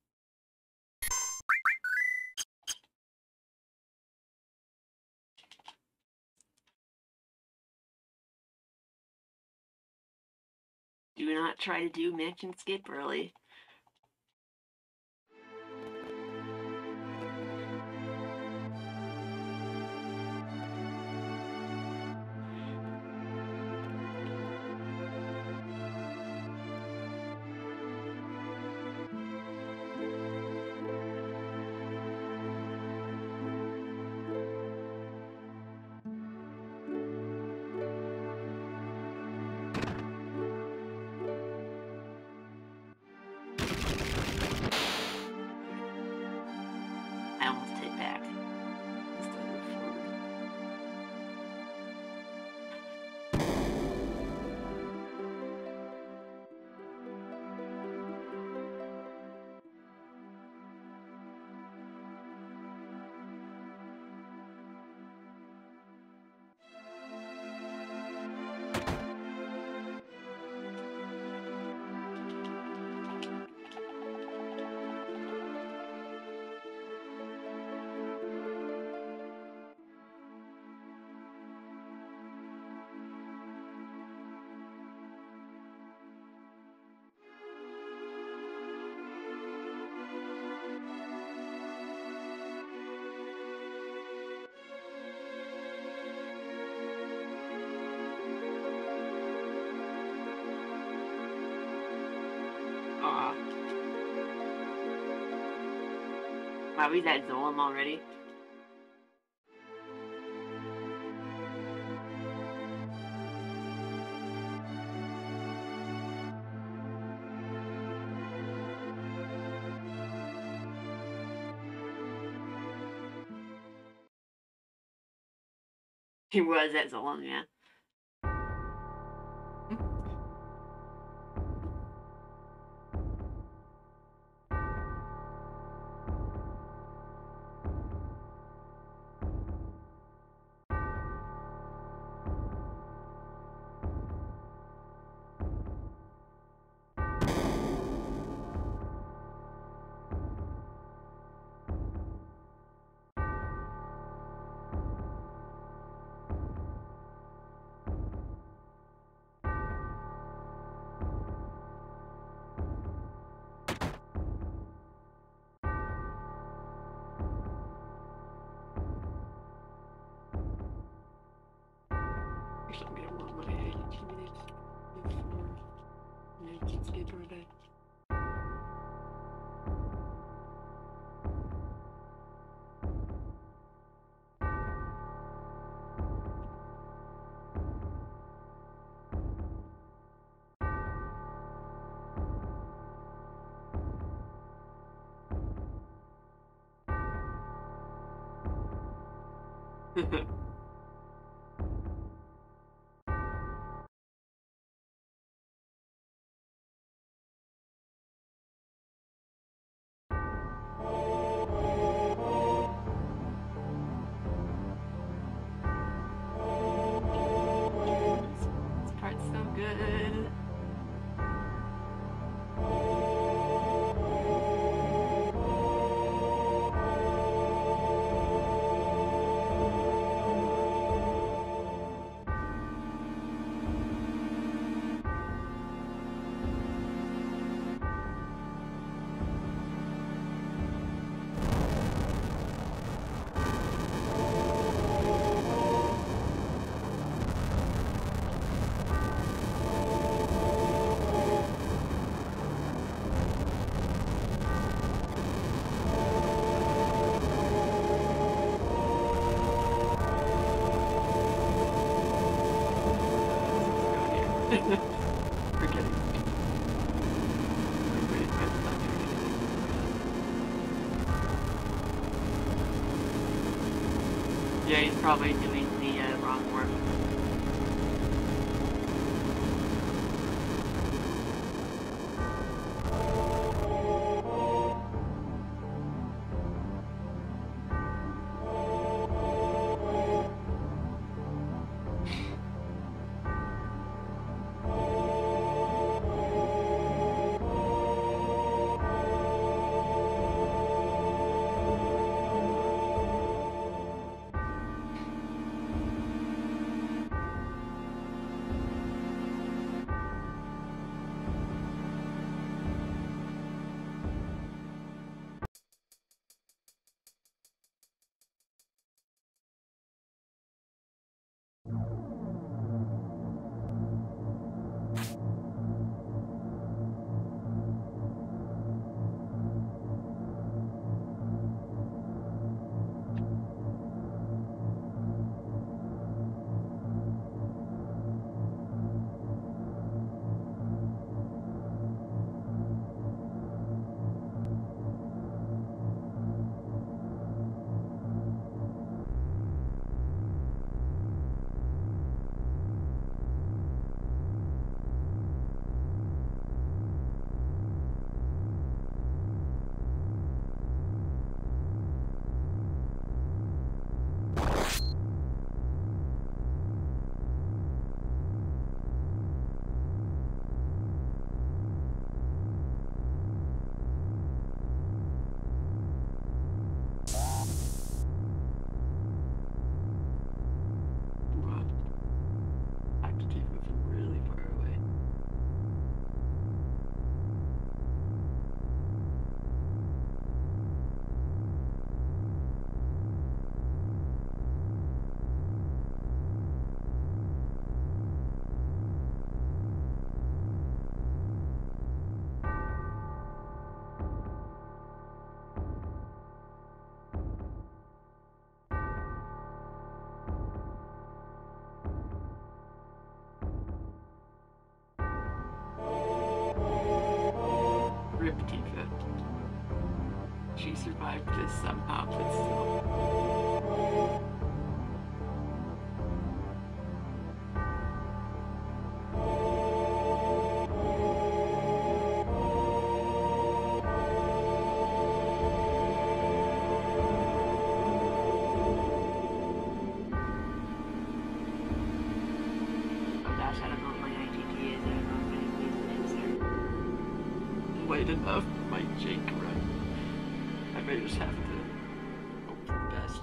Do not try to do mansion skip early. I almost hit back. Instead of forward. Wow, he's at Zolom already. He was at Zolom, yeah. Actually, I'm gonna want my eighty-two minutes before nineteen Speedrun day. This part's so good. Forgetting. Yeah, he's probably doing the uh, wrong work. this somehow, but still. Late enough, might Jake run. I may just have to hope for the best.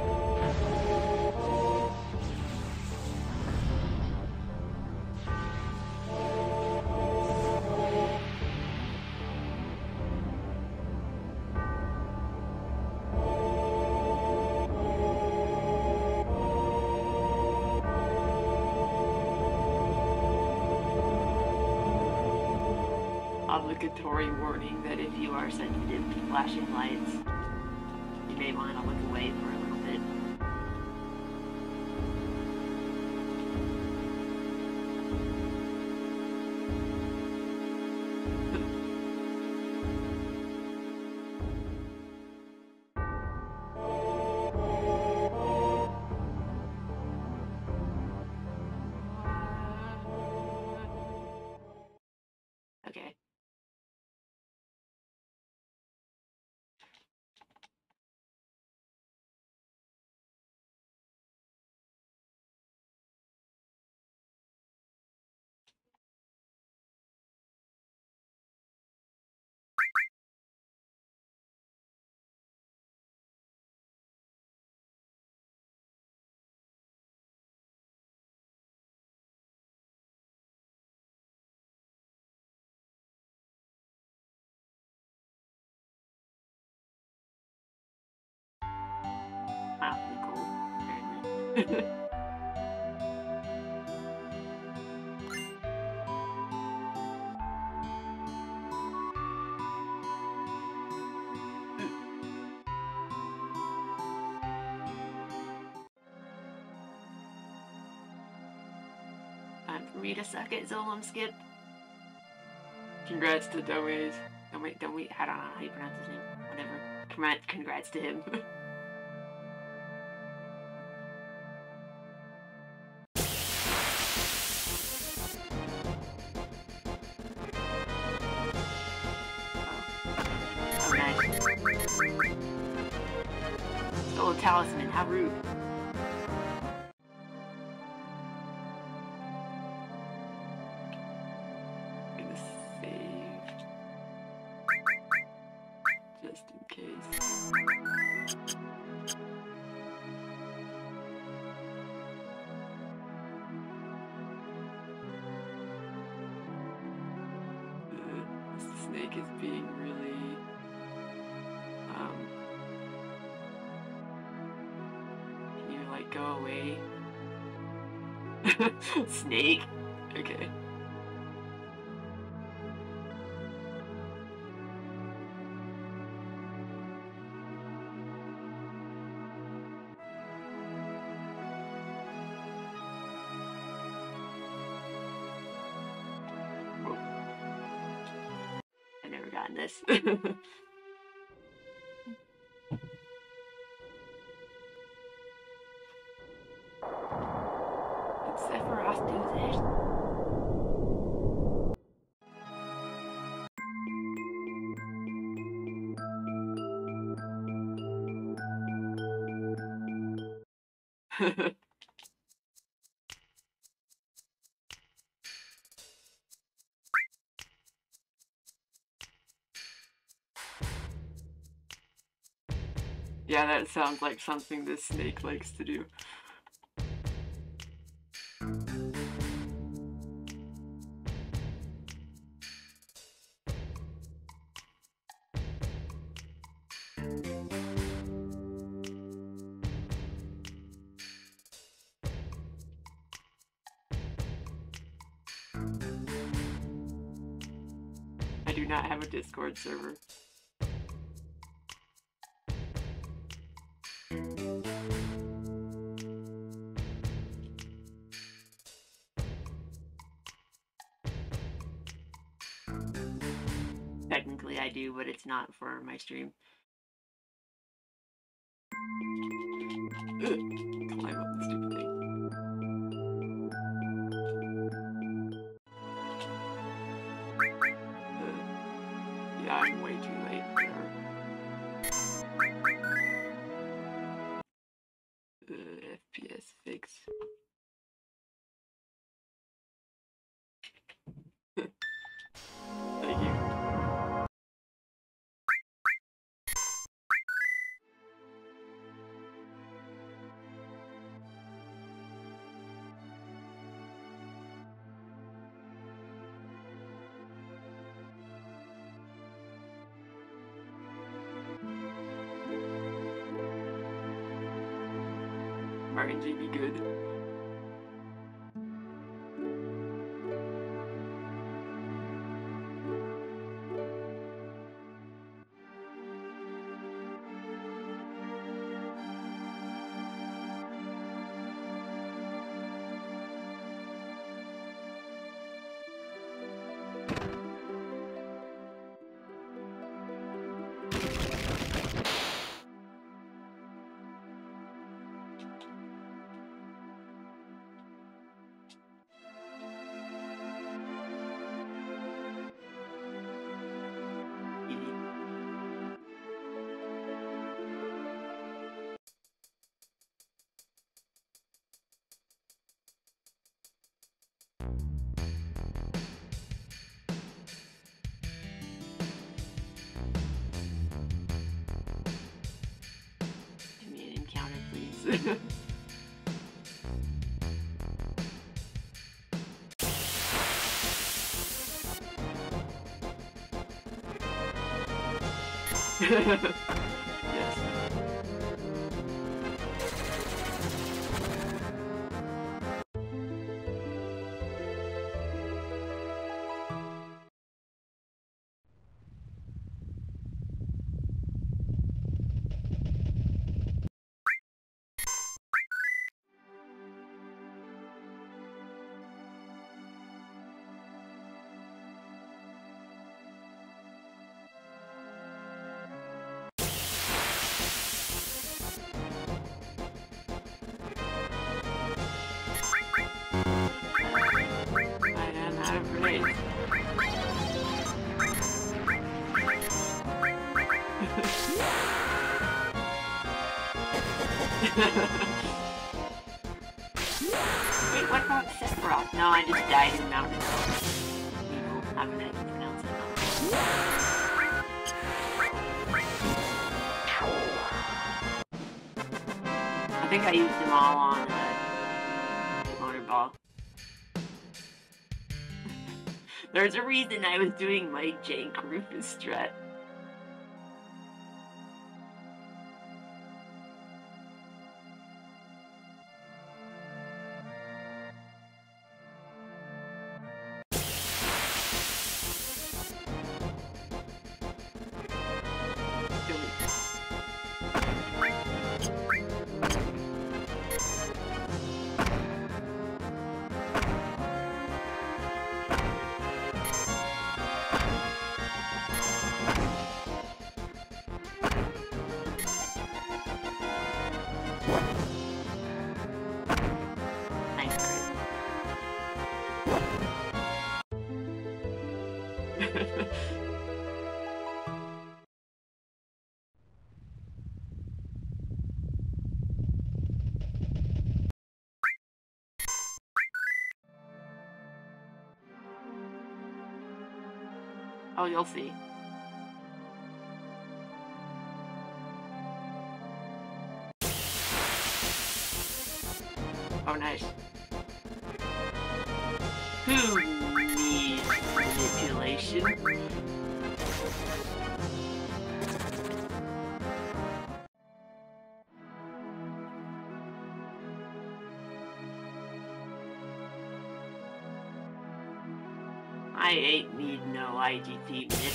Obligatory warning that if you are sensitive to flashing lights, you may want to look away for a little bit. Okay. Awfully cool, apparently. Time for me to suck at Zolom Skip. Congrats to Domaze. Don't wait, don't wait. I don't know how you pronounce his name. Whatever. Congrats, congrats to him. Oh, nice. Stole a talisman. How rude. Just in case. Uh, this snake is being really um can you like go away? Snake? Okay. Gotten this. Sephiroth do this. Yeah, that sounds like something this snake likes to do. I do not have a Discord server. Technically I do, but it's not for my stream. Climb up the stupid thing. Uh, yeah, I'm way too late for her. Uh, F P S fix. Thank you. R N G be good. Give me an encounter, please. Yes. I am out of grenades. Wait, what about Sephiroth? No, I just died in Mountain Evil. How can I pronounce it? I think I used them all on uh, Motorball. There's a reason I was doing my jank Rufus strat. Oh, you'll see. Oh, nice. Who needs manipulation? I ain't need no I G T minute.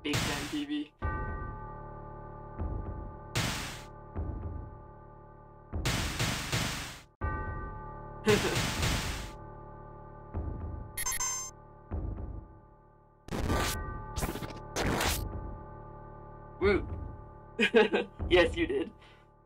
Big time P B. Woo! Yes, you did.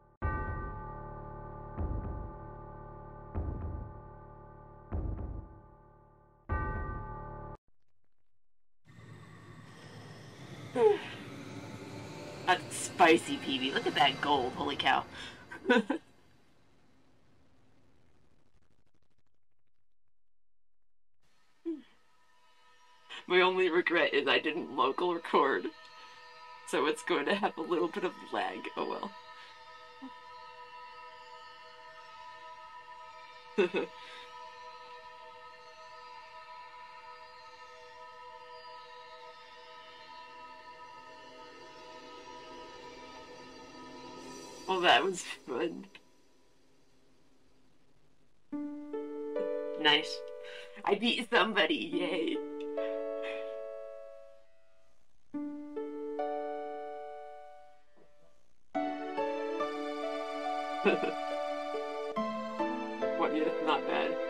That's spicy P B. Look at that gold. Holy cow. My only regret is I didn't local record. So it's going to have a little bit of lag. Oh well. Well, that was fun. Nice. I beat somebody, yay. What, yeah, not bad.